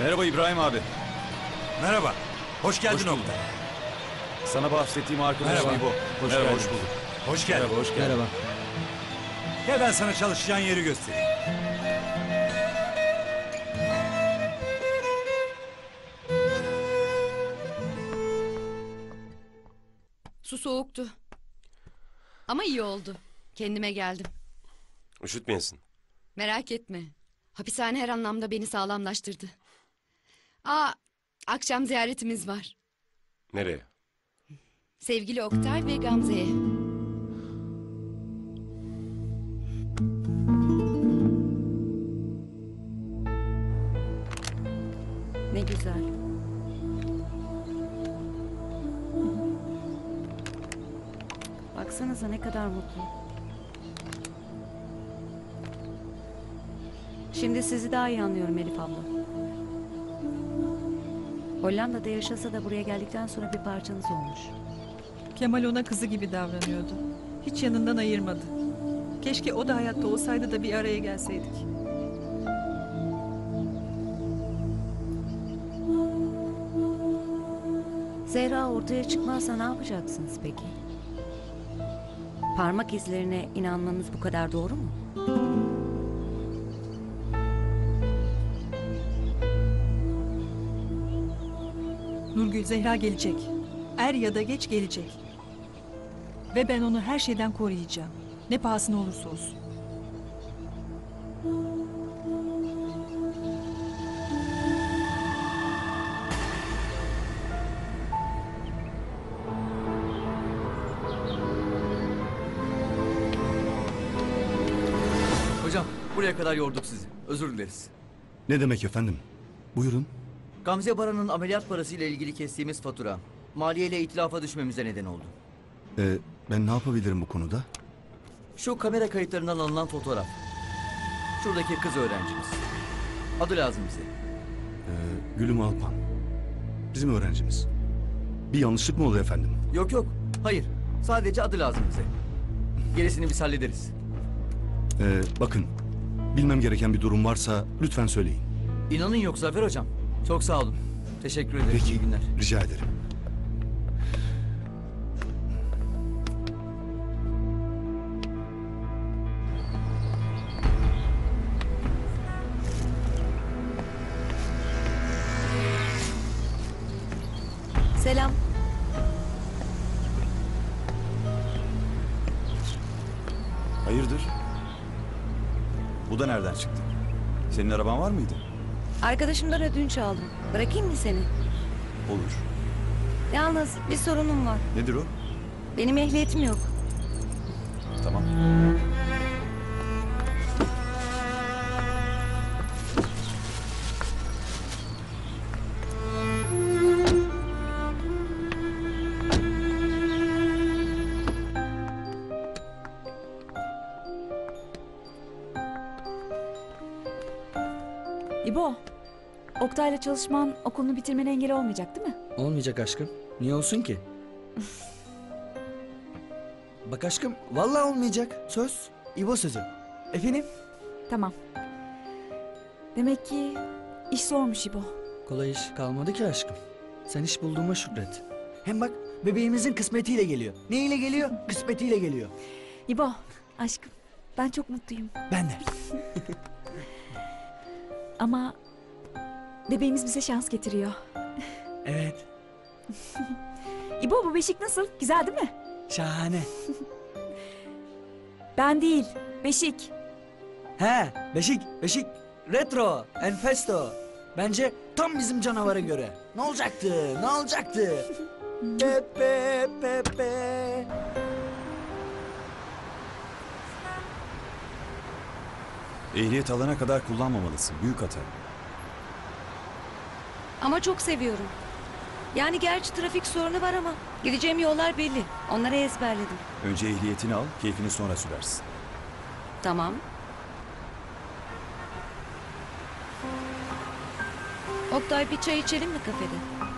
Merhaba İbrahim abi. Merhaba. Hoş geldin Hoş bulduk. Oktay. Sana bahsettiğim arkadaşım Merhaba. İbo. Hoş Merhaba, geldin. hoş bulduk. Hoş geldin. Merhaba, hoş geldin. Merhaba. Gel ben sana çalışacağın yeri göstereyim. Su soğuktu. Ama iyi oldu. Kendime geldim. Üşütmeyesin. Merak etme. Hapishane her anlamda beni sağlamlaştırdı. Aa, akşam ziyaretimiz var. Nereye? Sevgili Oktay ve Gamze'ye. Ne güzel. Baksanıza ne kadar mutlu. Şimdi sizi daha iyi anlıyorum Elif abla. Hollanda'da yaşasa da buraya geldikten sonra bir parçanız olmuş. Kemal ona kızı gibi davranıyordu. Hiç yanından ayırmadı. Keşke o da hayatta olsaydı da bir araya gelseydik. Zehra ortaya çıkmazsa ne yapacaksınız peki? Parmak izlerine inanmanız bu kadar doğru mu? Nurgül, Zehra gelecek. Er ya da geç gelecek. Ve ben onu her şeyden koruyacağım. Ne pahasına olursa olsun. Hocam buraya kadar yorduk sizi. Özür dileriz. Ne demek efendim? Buyurun. Gamze Baran'ın ameliyat parasıyla ilgili kestiğimiz fatura maliyeyle itilafa düşmemize neden oldu. Ee, ben ne yapabilirim bu konuda? Şu kamera kayıtlarından alınan fotoğraf. Şuradaki kız öğrencimiz. Adı lazım bize. Ee, Gülüm Alpan. Bizim öğrencimiz. Bir yanlışlık mı oldu efendim? Yok yok. Hayır. Sadece adı lazım bize. Gerisini biz hallederiz. Ee, bakın. Bilmem gereken bir durum varsa lütfen söyleyin. İnanın yok Zafer hocam. Çok sağ olun. Teşekkür ederim. Peki. İyi günler. Rica ederim. Selam. Hayırdır? Bu da nereden çıktı? Senin araban var mıydı? Arkadaşımdan ödünç aldım. Bırakayım mı seni? Olur. Yalnız bir sorunum var. Nedir o? Benim ehliyetim yok. Tamam. İbo, Oktay'la çalışman okulunu bitirmene engel olmayacak değil mi? Olmayacak aşkım. Niye olsun ki? Bak aşkım, vallahi olmayacak. Söz. İbo sözü. Efendim? Tamam. Demek ki iş zormuş İbo. Kolay iş kalmadı ki aşkım. Sen iş bulduğuma şükret. Hem bak bebeğimizin kısmetiyle geliyor. Neyle geliyor? Kısmetiyle geliyor. İbo, aşkım ben çok mutluyum. Ben de. Ama bebeğimiz bize şans getiriyor. Evet. İbo bu beşik nasıl? Güzel değil mi? Şahane. Ben değil, beşik. He, beşik, beşik. Retro, enfesto. Bence tam bizim canavara göre. Ne olacaktı, ne olacaktı? Pepe, pepe. Ehliyet alana kadar kullanmamalısın. Büyük hata. Ama çok seviyorum. Yani gerçi trafik sorunu var ama gideceğim yollar belli. Onları ezberledim. Önce ehliyetini al, keyfini sonra sürersin. Tamam. Oktay bir çay içelim mi kafede?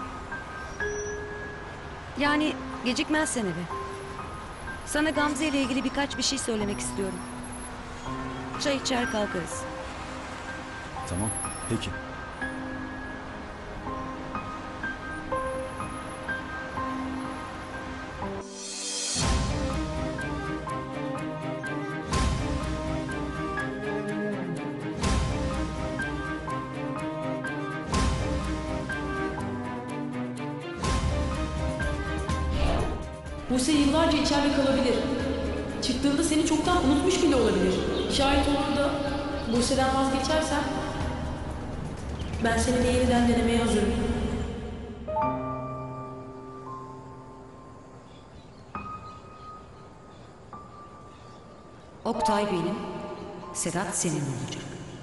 Yani gecikmezsen eve. Sana Gamze ile ilgili birkaç bir şey söylemek istiyorum. Çay içer kalkarız. Tamam, peki. Buse yıllarca içeride kalabilir. Çıktığında seni çoktan unutmuş bile olabilir. Şayet olur da Buse'den vazgeçersen ben seninle yeniden denemeye hazırım. Oktay benim, Sedat senin olacak.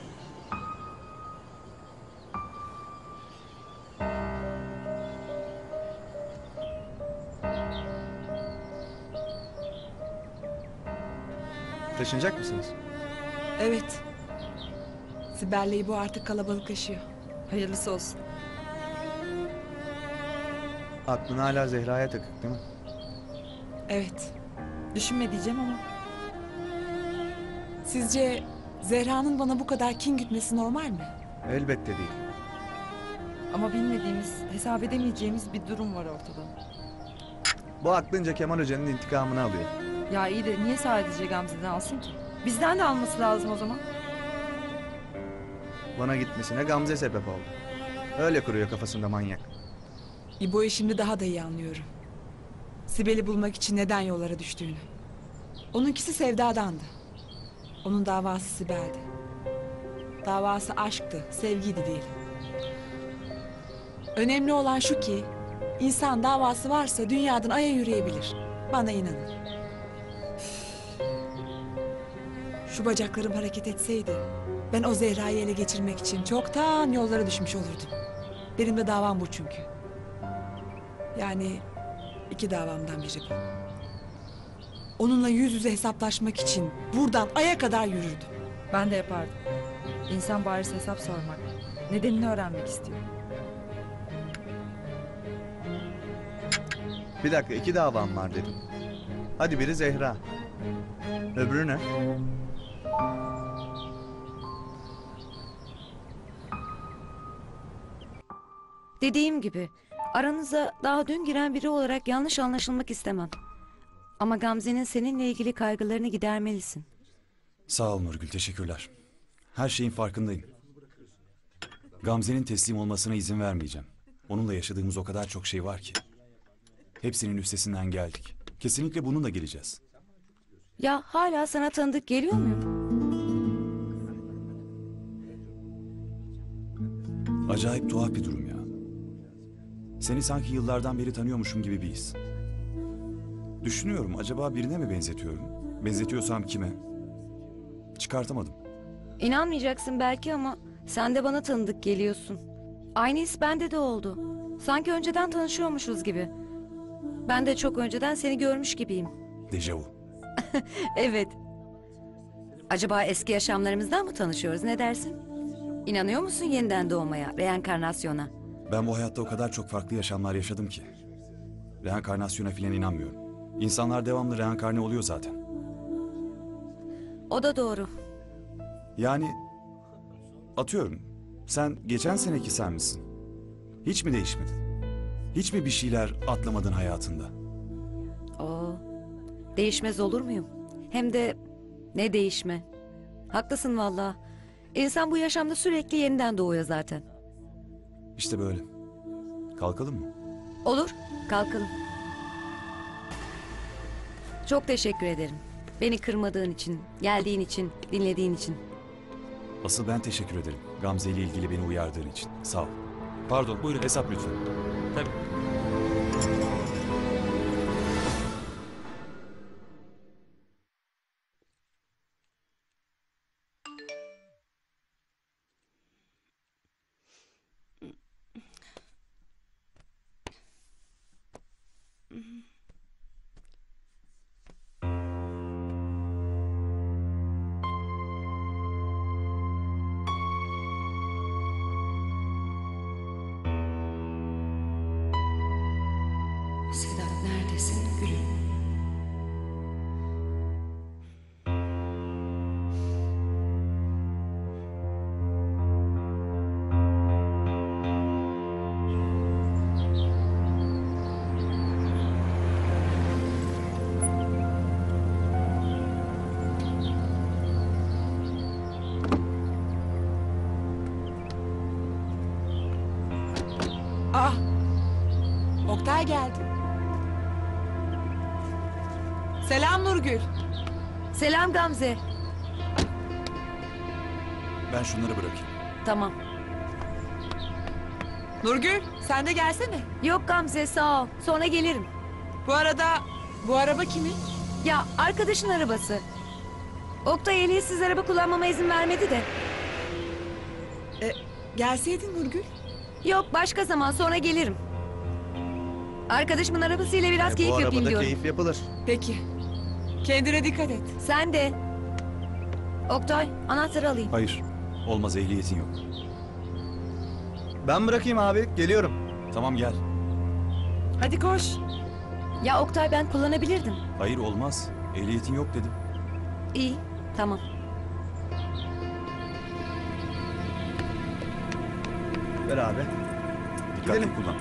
Taşınacak mısınız? Evet. Sibel'le bu artık kalabalıklaşıyor. Hayırlısı olsun. Aklın hala Zehra'ya takık değil mi? Evet. Düşünme diyeceğim ama. Sizce Zehra'nın bana bu kadar kin gütmesi normal mi? Elbette değil. Ama bilmediğimiz, hesap edemeyeceğimiz bir durum var ortada. Bu aklınca Kemal Hoca'nın intikamını alıyor. Ya iyi de niye sadece Gamze'den alsın ki? Bizden de alması lazım o zaman. Bana gitmesine Gamze sebep oldu. Öyle kuruyor kafasında manyak. İbo'yu şimdi daha da iyi anlıyorum. Sibel'i bulmak için neden yollara düştüğünü. Onunkisi sevdadandı. Onun davası Sibel'di. Davası aşktı, sevgiydi değil. Önemli olan şu ki, insan davası varsa dünyadan aya yürüyebilir. Bana inanın. Şu bacaklarım hareket etseydi, ben o Zehra'yı ele geçirmek için çoktan yollara düşmüş olurdum. Benim de davam bu çünkü. Yani iki davamdan biri bu. Onunla yüz yüze hesaplaşmak için buradan aya kadar yürürdüm. Ben de yapardım. İnsan bariz hesap sormak. Nedenini öğrenmek istiyor. Bir dakika, iki davam var dedim. Hadi biri Zehra. Öbürü ne? Dediğim gibi aranıza daha dün giren biri olarak yanlış anlaşılmak istemem. Ama Gamze'nin seninle ilgili kaygılarını gidermelisin. Sağ ol Nurgül, teşekkürler. Her şeyin farkındayım. Gamze'nin teslim olmasına izin vermeyeceğim. Onunla yaşadığımız o kadar çok şey var ki. Hepsinin üstesinden geldik. Kesinlikle bununla geleceğiz. Ya hala sana tanıdık geliyor muyum? Acayip tuhaf bir durum ya. Seni sanki yıllardan beri tanıyormuşum gibi bir his. Düşünüyorum, acaba birine mi benzetiyorum? Benzetiyorsam kime? Çıkartamadım. İnanmayacaksın belki ama sen de bana tanıdık geliyorsun. Aynı his bende de oldu. Sanki önceden tanışıyormuşuz gibi. Ben de çok önceden seni görmüş gibiyim. Dejavu. Evet. Acaba eski yaşamlarımızdan mı tanışıyoruz, ne dersin? İnanıyor musun yeniden doğmaya, reenkarnasyona? Ben bu hayatta o kadar çok farklı yaşamlar yaşadım ki. Reenkarnasyona filan inanmıyorum. İnsanlar devamlı reenkarne oluyor zaten. O da doğru. Yani atıyorum, sen geçen seneki sen misin? Hiç mi değişmedin? Hiç mi bir şeyler atlamadın hayatında? Oo, değişmez olur muyum? Hem de ne değişme. Haklısın vallahi. İnsan bu yaşamda sürekli yeniden doğuyor zaten. İşte böyle. Kalkalım mı? Olur, kalkalım. Çok teşekkür ederim. Beni kırmadığın için, geldiğin için, dinlediğin için. Asıl ben teşekkür ederim. Gamze ile ilgili beni uyardığın için. Sağ ol. Pardon, buyurun hesap lütfen. Tabii. Sedat neredesin gülüm? Ah! Oktay geldi. Selam Nurgül. Selam Gamze. Ben şunları bırakayım. Tamam. Nurgül sen de gelsene. Yok Gamze sağ ol. Sonra gelirim. Bu arada bu araba kimin? Ya arkadaşın arabası. Oktay ehliyetsiz araba kullanmama izin vermedi de. E, gelseydin Nurgül. Yok başka zaman sonra gelirim. Arkadaşımın arabasıyla biraz keyif yapayım diyorum. keyif yapılır. Peki. Kendine dikkat et. Sen de. Oktay anahtarı alayım. Hayır. Olmaz, ehliyetin yok. Ben bırakayım abi, geliyorum. Tamam gel. Hadi koş. Ya Oktay ben kullanabilirdim. Hayır olmaz. Ehliyetin yok dedim. İyi tamam. Ver abi. Dikkatli Gidelim. kullan.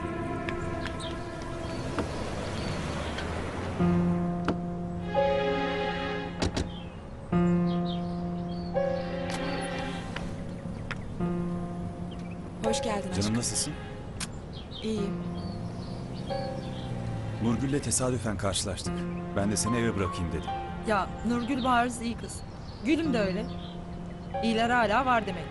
Hoş geldin aşkım. Canım nasılsın? İyiyim. Nurgül'le tesadüfen karşılaştık. Ben de seni eve bırakayım dedim. Ya Nurgül bariz iyi kız. Gülüm de öyle. İyiler hala var demek.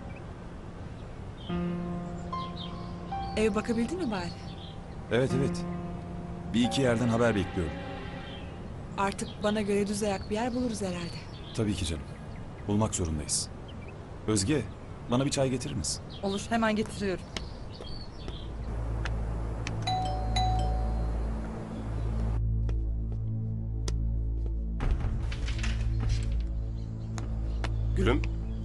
Eve bakabildin mi bari? Evet evet. Bir iki yerden haber bekliyorum. Artık bana göre düz ayak bir yer buluruz herhalde. Tabii ki canım. Bulmak zorundayız. Özge, bana bir çay getirir misin? Olur, hemen getiriyorum. Gülüm,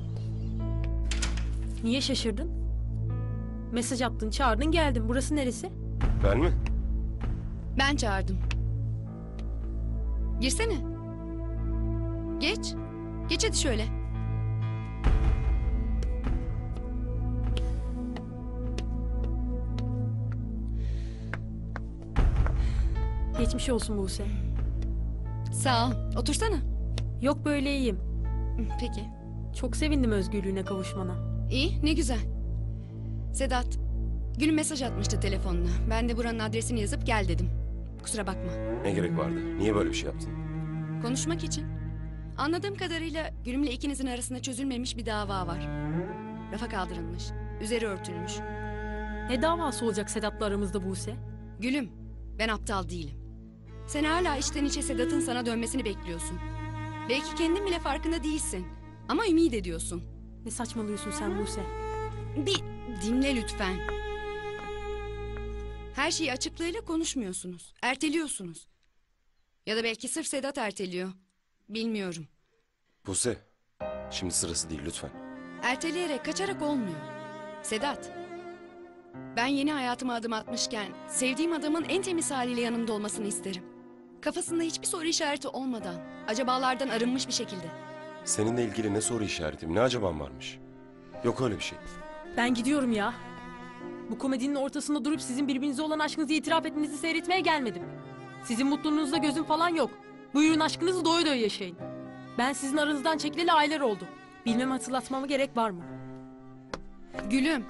Niye şaşırdın? Mesaj attın, çağırdın, geldim. Burası neresi? ben mi? Ben çağırdım. Girsene. Geç. Geç hadi şöyle. Geçmiş olsun Buse. Sağ ol. Otursana. Yok böyle iyiyim. Peki. Çok sevindim özgürlüğüne kavuşmana. İyi, ne güzel. Sedat, Gül mesaj atmıştı telefonuna. Ben de buranın adresini yazıp gel dedim. Kusura bakma. Ne gerek vardı? Niye böyle bir şey yaptın? Konuşmak için. Anladığım kadarıyla Gül'ümle ikinizin arasında çözülmemiş bir dava var. Rafa kaldırılmış. Üzeri örtülmüş. Ne davası olacak Sedat'la aramızda Buse? Gülüm, ben aptal değilim. Sen hala içten içe Sedat'ın sana dönmesini bekliyorsun. Belki kendin bile farkında değilsin. Ama ümit ediyorsun. Ne saçmalıyorsun sen Buse? Bir dinle lütfen. Her şeyi açıklığıyla konuşmuyorsunuz. Erteliyorsunuz. Ya da belki sırf Sedat erteliyor. Bilmiyorum. Buse, şimdi sırası değil lütfen. Erteleyerek, kaçarak olmuyor. Sedat, ben yeni hayatıma adım atmışken sevdiğim adamın en temiz haliyle yanımda olmasını isterim. Kafasında hiçbir soru işareti olmadan, acabalardan arınmış bir şekilde. Seninle ilgili ne soru işaretim, ne acaban varmış? Yok öyle bir şey. Ben gidiyorum ya. Bu komedinin ortasında durup sizin birbirinize olan aşkınızı itiraf etmenizi seyretmeye gelmedim. Sizin mutluluğunuzda gözüm falan yok. Buyurun aşkınızı doya doya yaşayın. Ben sizin aranızdan çekileli aylar oldu. Bilmem hatırlatmama gerek var mı? Gülüm.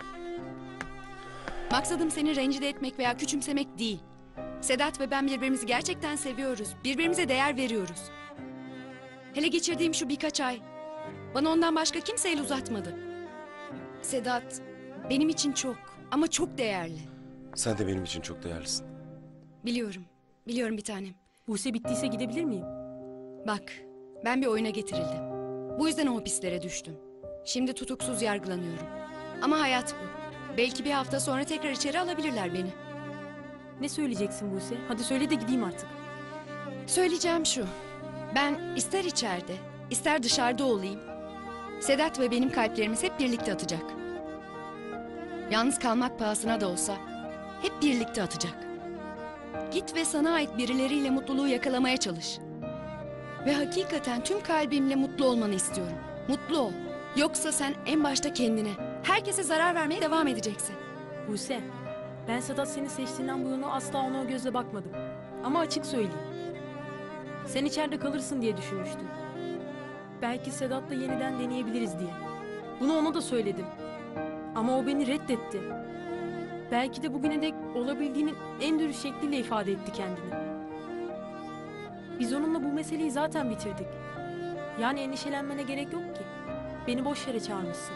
Maksadım seni rencide etmek veya küçümsemek değil. Sedat ve ben birbirimizi gerçekten seviyoruz. Birbirimize değer veriyoruz. Hele geçirdiğim şu birkaç ay bana ondan başka kimse el uzatmadı. Sedat benim için çok ama çok değerli. Sen de benim için çok değerlisin. Biliyorum. Biliyorum bir tanem. Buse bittiyse gidebilir miyim? Bak, ben bir oyuna getirildim. Bu yüzden o hapislere düştüm. Şimdi tutuksuz yargılanıyorum. Ama hayat bu. Belki bir hafta sonra tekrar içeri alabilirler beni. Ne söyleyeceksin Buse? Hadi söyle de gideyim artık. Söyleyeceğim şu. Ben ister içeride, ister dışarıda olayım. Sedat ve benim kalplerimiz hep birlikte atacak. Yalnız kalmak pahasına da olsa hep birlikte atacak. Git ve sana ait birileriyle mutluluğu yakalamaya çalış. Ve hakikaten tüm kalbimle mutlu olmanı istiyorum. Mutlu ol. Yoksa sen en başta kendine, herkese zarar vermeye devam edeceksin. Buse, ben Sedat seni seçtiğinden bu yana asla ona o gözle bakmadım. Ama açık söyleyeyim. Sen içeride kalırsın diye düşünmüştüm. Belki Sedat'la yeniden deneyebiliriz diye. Bunu ona da söyledim. Ama o beni reddetti. Belki de bugüne dek olabildiğinin en dürüst şekliyle ifade etti kendini. Biz onunla bu meseleyi zaten bitirdik. Yani endişelenmene gerek yok ki. Beni boş yere çağırmışsın.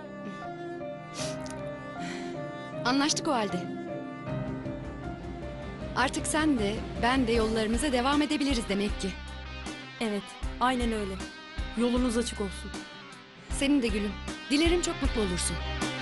Anlaştık o halde. Artık sen de ben de yollarımıza devam edebiliriz demek ki. Evet, aynen öyle. Yolunuz açık olsun. Senin de gülüm. Dilerim çok mutlu olursun.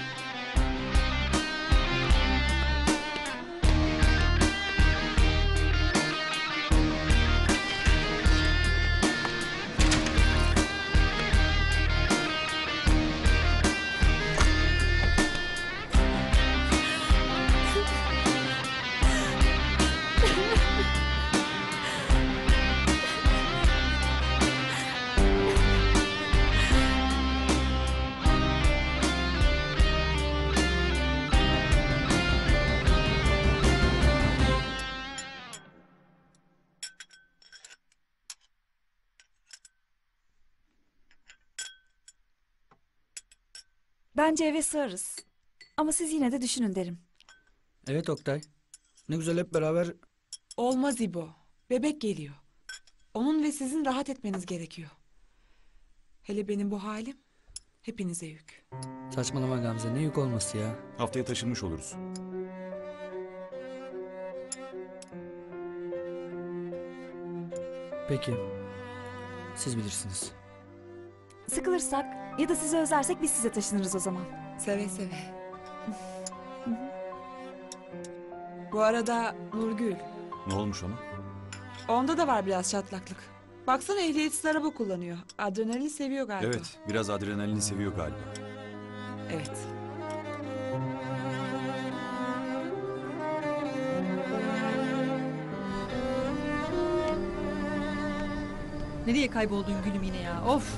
Bence eve sığarız. Ama siz yine de düşünün derim. Evet Oktay. Ne güzel hep beraber... Olmaz İbo. Bebek geliyor. Onun ve sizin rahat etmeniz gerekiyor. Hele benim bu halim hepinize yük. Saçmalama Gamze, ne yük olması ya. Haftaya taşınmış oluruz. Peki. Siz bilirsiniz. Sıkılırsak ya da sizi özlersek biz size taşınırız o zaman. Seve seve. Bu arada Nurgül, Ne olmuş ona? onda da var biraz çatlaklık. Baksana ehliyetsiz araba kullanıyor. Adrenalin seviyor galiba. Evet, biraz adrenalini seviyor galiba. Evet. Nereye kayboldun gülüm yine ya? Of!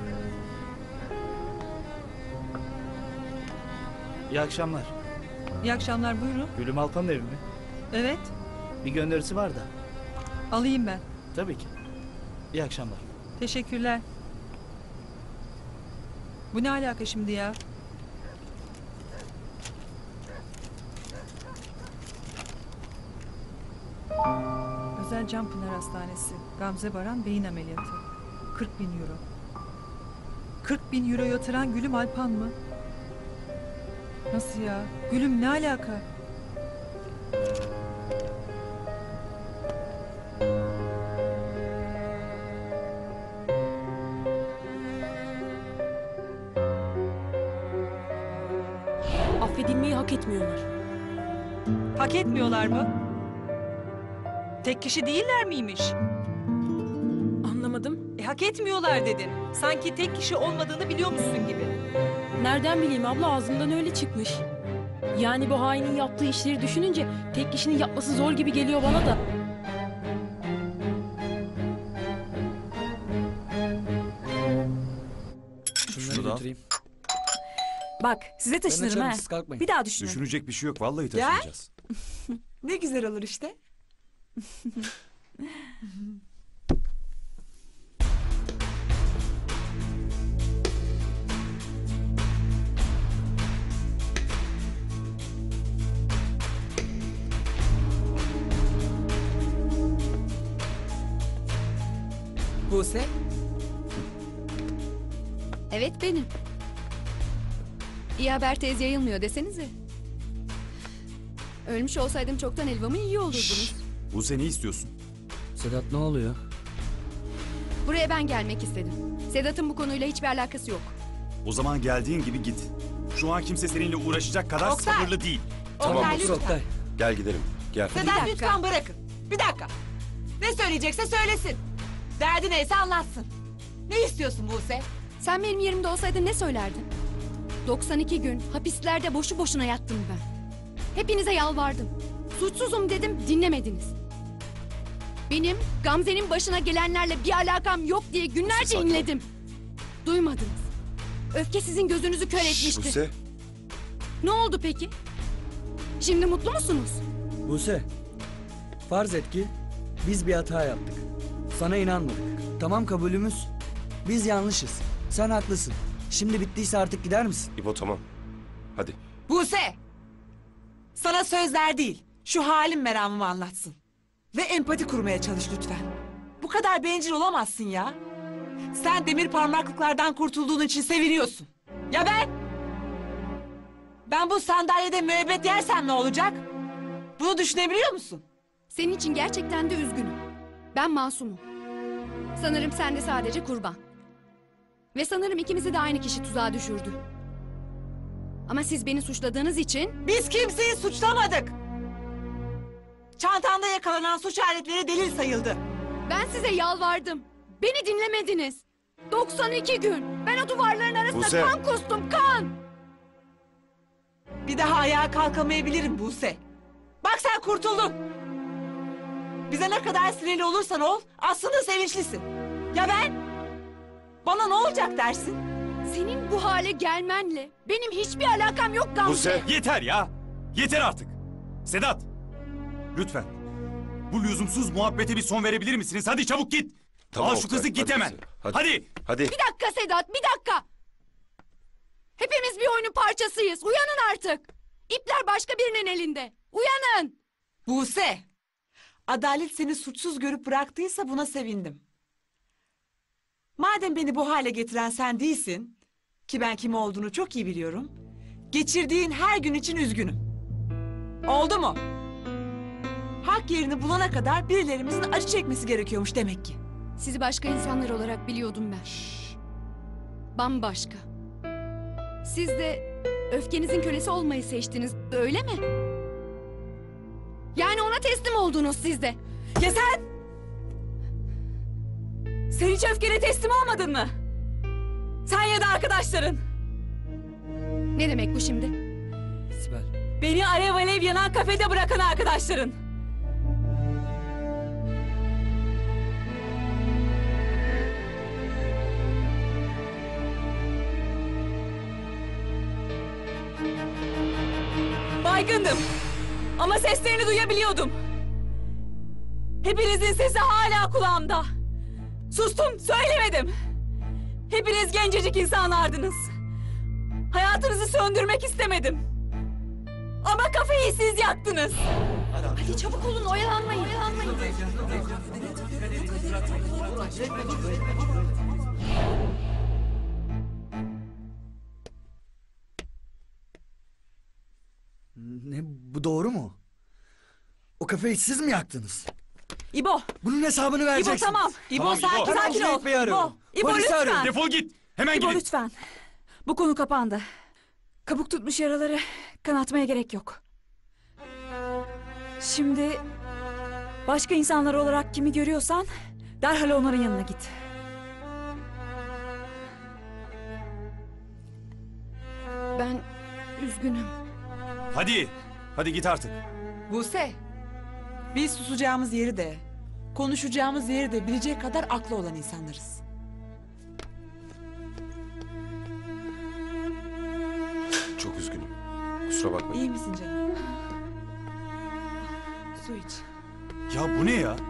İyi akşamlar. İyi akşamlar, buyurun. Gülüm Alpan'ın evi mi? Evet, Bir gönderisi var da. alayım ben. Tabii ki. İyi akşamlar. Teşekkürler. Bu ne alaka şimdi ya? Özel Canpınar Hastanesi. Gamze Baran beyin ameliyatı. kırk bin euro. kırk bin euro yatıran Gülüm Alpan mı? Nasıl ya? Gülüm ne alaka? Affedilmeyi hak etmiyorlar. Hak etmiyorlar mı? Tek kişi değiller miymiş? Anlamadım. E, hak etmiyorlar dedin. Sanki tek kişi olmadığını biliyormuşsun gibi. Nereden bileyim abla, ağzımdan öyle çıkmış. Yani bu hainin yaptığı işleri düşününce tek kişinin yapması zor gibi geliyor bana da. Şunları Şunu da al. götüreyim. Bak size taşınırım açarım, ha. siz kalkmayın. Bir daha düşünün. Düşünecek bir şey yok, vallahi Gel. taşınacağız. Ne güzel olur işte. Buse, Evet benim. İyi haber tez yayılmıyor desenize. Ölmüş olsaydım çoktan helvamı yiyor olurdunuz. Buse ne istiyorsun? Sedat ne oluyor? Buraya ben gelmek istedim. Sedat'ın bu konuyla hiçbir alakası yok. O zaman geldiğin gibi git. Şu an kimse seninle uğraşacak kadar Oktay. sabırlı değil. Oktay, Tamam lütfen. Oktay. Gel gidelim. Gel. Sedat lütfen bırakın. Bir dakika. Ne söyleyecekse söylesin. Derdi neyse anlatsın. Ne istiyorsun Buse? Sen benim yerimde olsaydın ne söylerdin? doksan iki gün hapislerde boşu boşuna yattım ben. Hepinize yalvardım. Suçsuzum dedim, dinlemediniz. Benim Gamze'nin başına gelenlerle bir alakam yok diye günlerce Sakın. inledim. Duymadınız. Öfke sizin gözünüzü kör etmişti. Buse. Ne oldu peki? Şimdi mutlu musunuz? Buse, farz et ki biz bir hata yaptık. Sana inanmadık. Tamam, kabulümüz. Biz yanlışız. Sen haklısın. Şimdi bittiyse artık gider misin? İbo tamam. Hadi. Buse! Sana sözler değil, şu halim meramımı anlatsın. Ve empati kurmaya çalış lütfen. Bu kadar bencil olamazsın ya. Sen demir parmaklıklardan kurtulduğun için seviniyorsun. Ya ben? Ben bu sandalyede müebbet yersem ne olacak? Bunu düşünebiliyor musun? Senin için gerçekten de üzgünüm. Ben masumum. Sanırım sen de sadece kurban. Ve sanırım ikimizi de aynı kişi tuzağa düşürdü. Ama siz beni suçladığınız için... Biz kimseyi suçlamadık. Çantanda yakalanan suç aletleri delil sayıldı. Ben size yalvardım. Beni dinlemediniz. doksan iki gün. Ben o duvarların arasında Buse. kan kustum, kan. Bir daha ayağa kalkamayabilirim Buse. Bak sen kurtuldun. Bize ne kadar sinirli olursan ol, aslında sevinçlisin. Ya ben? Bana ne olacak dersin? Senin bu hale gelmenle benim hiçbir alakam yok Gamze. Buse. Yeter ya. Yeter artık. Sedat. Lütfen. Bu lüzumsuz muhabbete bir son verebilir misiniz? Hadi çabuk git. Tamam Al şu Oktay, kızı git hadi hemen. Buse, hadi. Hadi. Hadi. Bir dakika Sedat, bir dakika. Hepimiz bir oyunun parçasıyız. Uyanın artık. İpler başka birinin elinde. Uyanın. Buse. Adalet seni suçsuz görüp bıraktıysa buna sevindim. Madem beni bu hale getiren sen değilsin, ki ben kim olduğunu çok iyi biliyorum, geçirdiğin her gün için üzgünüm. Oldu mu? Hak yerini bulana kadar birilerimizin acı çekmesi gerekiyormuş demek ki. Sizi başka insanlar olarak biliyordum ben. Bambaşka. Siz de öfkenizin kölesi olmayı seçtiniz, öyle mi? Yani ona teslim oldunuz siz de. Ya sen? Sen hiç öfkene teslim olmadın mı? Sen ya da arkadaşların. Ne demek bu şimdi? Sibel. Beni alev alev yanan kafede bırakan arkadaşların. Baygındım. Ama seslerini duyabiliyordum. Hepinizin sesi hala kulağımda. Sustum, söylemedim. Hepiniz gencecik insanlardınız. Hayatınızı söndürmek istemedim. Ama kafeyi siz yaktınız. Hadi çabuk olun, oyalanmayın. Oyalanmayın. Ne, bu doğru mu? O kafeyi siz mi yaktınız? İbo. Bunun hesabını vereceksiniz. İbo tamam. İbo Tamam, sakin, İbo. sakin Hemen ol. Cüneyt Bey'i arıyorum. İbo, İbo Polisi lütfen. arıyorum. Defol git. Hemen İbo gidin. lütfen. Bu konu kapandı. Kabuk tutmuş yaraları kanatmaya gerek yok. Şimdi başka insanlar olarak kimi görüyorsan derhal onların yanına git. Ben üzgünüm. Hadi. Hadi git artık. Buse. Biz susacağımız yeri de, konuşacağımız yeri de bilecek kadar aklı olan insanlarız. Çok üzgünüm. Kusura bakma. İyi misin canım? Su iç. Ya bu ne ya?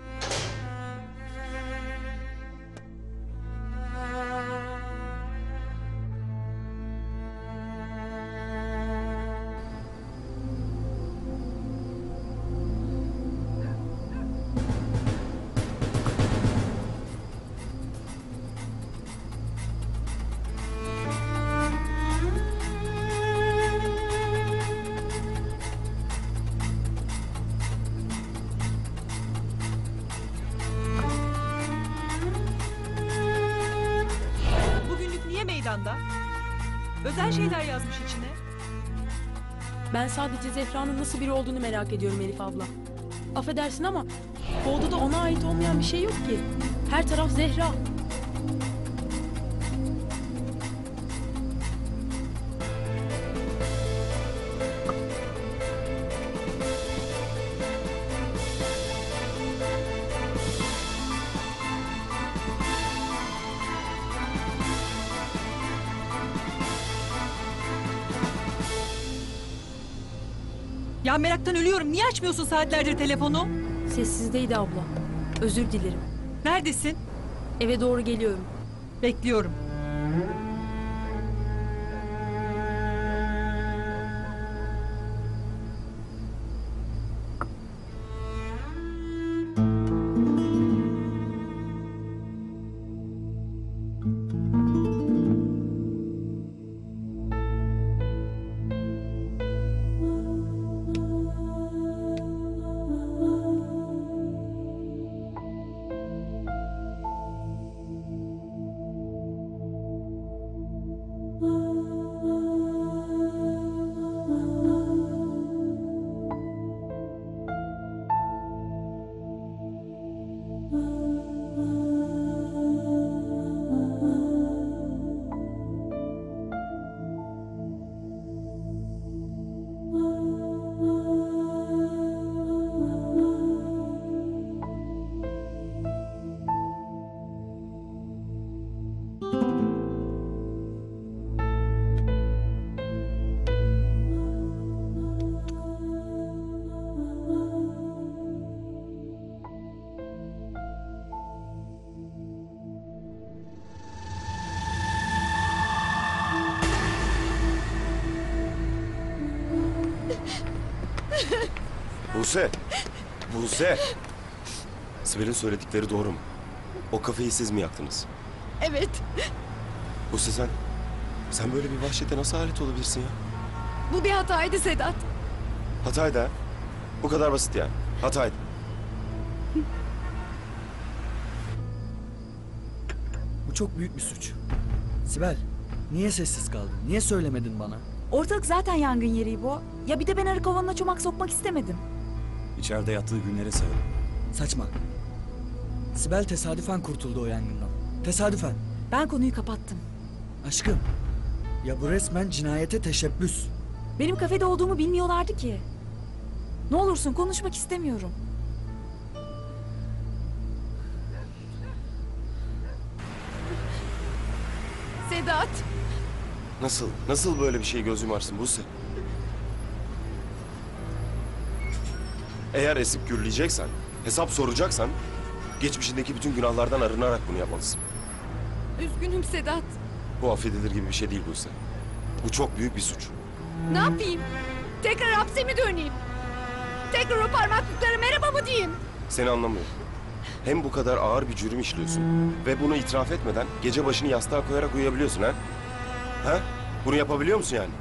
Bugünlük niye meydanda? Özel şeyler yazmış içine. Ben sadece Zehra'nın nasıl biri olduğunu merak ediyorum Elif abla. Affedersin ama bu odada ona ait olmayan bir şey yok ki. Her taraf Zehra. Ya meraktan ölüyorum. Niye açmıyorsun saatlerdir telefonu? Sessizdeydi abla. Özür dilerim. Neredesin? Eve doğru geliyorum. Bekliyorum. Buse! Buse! Sibel'in söyledikleri doğru mu? O kafeyi siz mi yaktınız? Evet. Buse sen... Sen böyle bir vahşete nasıl alet olabilirsin ya? Bu bir hataydı Sedat. Hataydı ha? Bu kadar basit yani. Hataydı. Bu çok büyük bir suç. Sibel, niye sessiz kaldın? Niye söylemedin bana? Ortalık zaten yangın yeri İbo. Ya bir de ben arı kovanına çomak sokmak istemedim. İçeride yattığı günlere sayalım. Saçma. Sibel tesadüfen kurtuldu o yangından. Tesadüfen. Ben konuyu kapattım. Aşkım, ya bu resmen cinayete teşebbüs. Benim kafede olduğumu bilmiyorlardı ki. Ne olursun konuşmak istemiyorum. Sedat. Nasıl? Nasıl böyle bir şey göz yumarsın Buse? Eğer esip gürleyeceksen, hesap soracaksan... ...geçmişindeki bütün günahlardan arınarak bunu yapmalısın. Üzgünüm Sedat. Bu affedilir gibi bir şey değil Buse. Bu çok büyük bir suç. Ne yapayım? Tekrar hapse mi döneyim? Tekrar o parmaklıklara merhaba mı diyeyim? Seni anlamıyorum. Hem bu kadar ağır bir cürüm işliyorsun ve bunu itiraf etmeden gece başını yastığa koyarak uyuyabiliyorsun ha? Ha? Bunu yapabiliyor musun yani?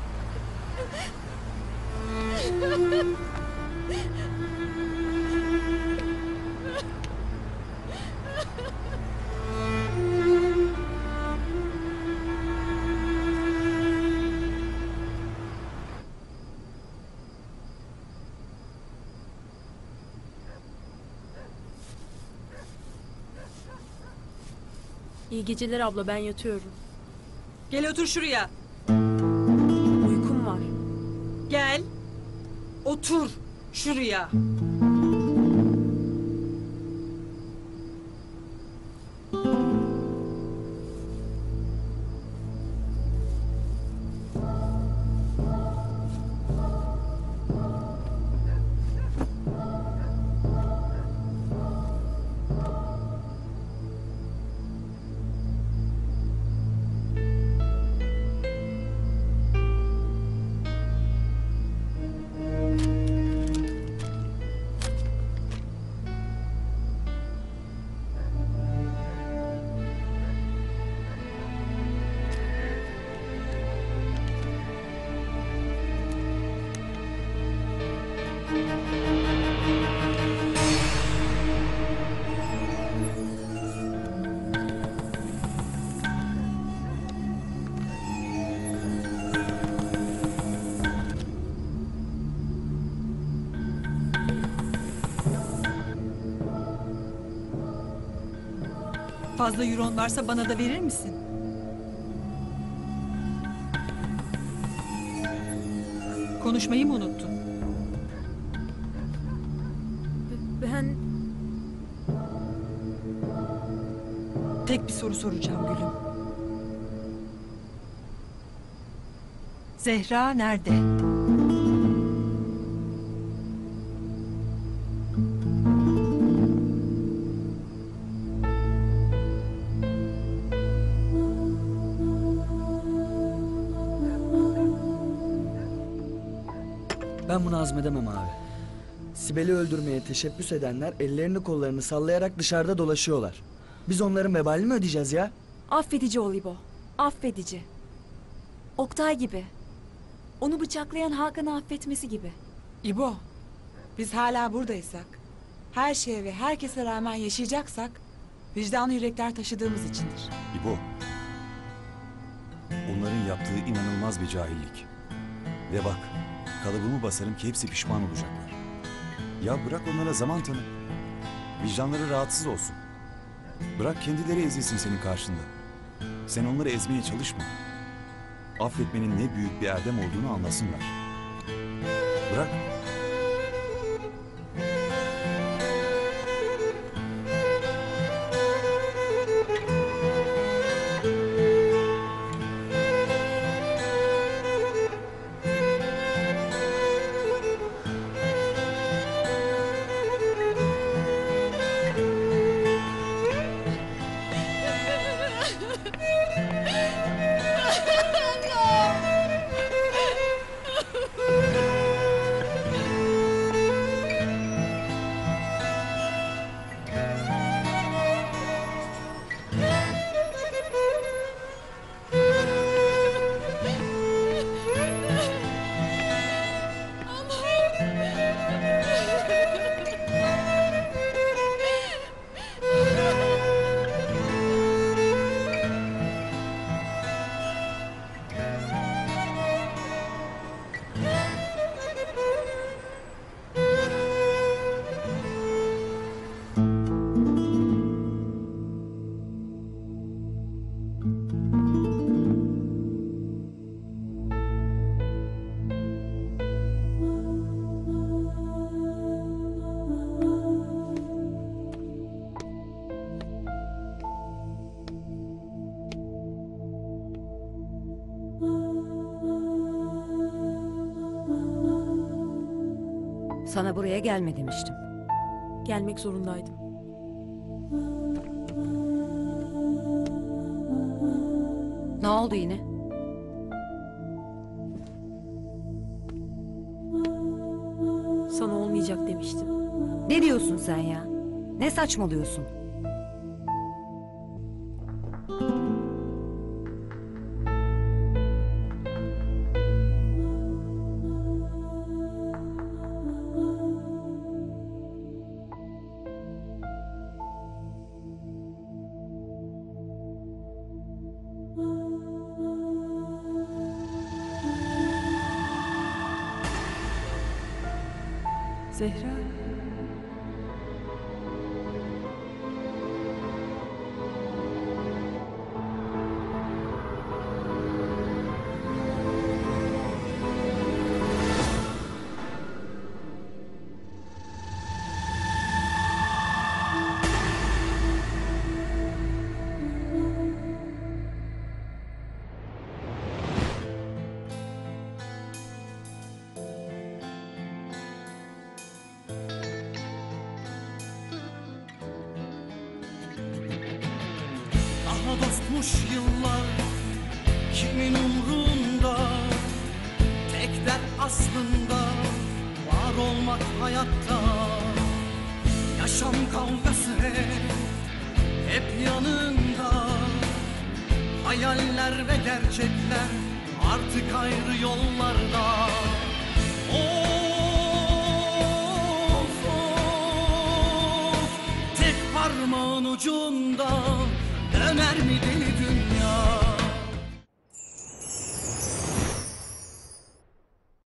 İyi geceler abla, ben yatıyorum. Gel otur şuraya. Uykum var. Gel. Otur şuraya. Fazla euron varsa bana da verir misin? Konuşmayı mı unuttun? Ben... Tek bir soru soracağım Gülüm. Zehra nerede? Ben bunu hazmedemem abi. Sibel'i öldürmeye teşebbüs edenler ellerini kollarını sallayarak dışarıda dolaşıyorlar. Biz onların vebalini mi ödeyeceğiz ya? Affedici ol İbo. Affedici. Oktay gibi. Onu bıçaklayan Hakan'ı affetmesi gibi. İbo, biz hala buradaysak, her şeye ve herkese rağmen yaşayacaksak, vicdanlı yürekler taşıdığımız içindir. İbo, onların yaptığı inanılmaz bir cahillik. Ve bak, kalıbımı basarım ki hepsi pişman olacaklar. Ya bırak onlara zaman tanı. Vicdanları rahatsız olsun. Bırak kendileri ezilsin senin karşında. Sen onları ezmeye çalışma. Affetmenin ne büyük bir erdem olduğunu anlasınlar. Bırak. Sana buraya gelme demiştim. Gelmek zorundaydım. Ne oldu yine? Sana olmayacak demiştim. Ne diyorsun sen ya? Ne saçmalıyorsun? Zehra. Daha dostmuş yıllar kimin umrunda? Tek dert aslında var olmak hayatta. Yaşam kavgası hep, hep yanında. Hayaller ve gerçekler artık ayrı yollarda. Of of, tek parmağın ucunda döner mi deli dünya?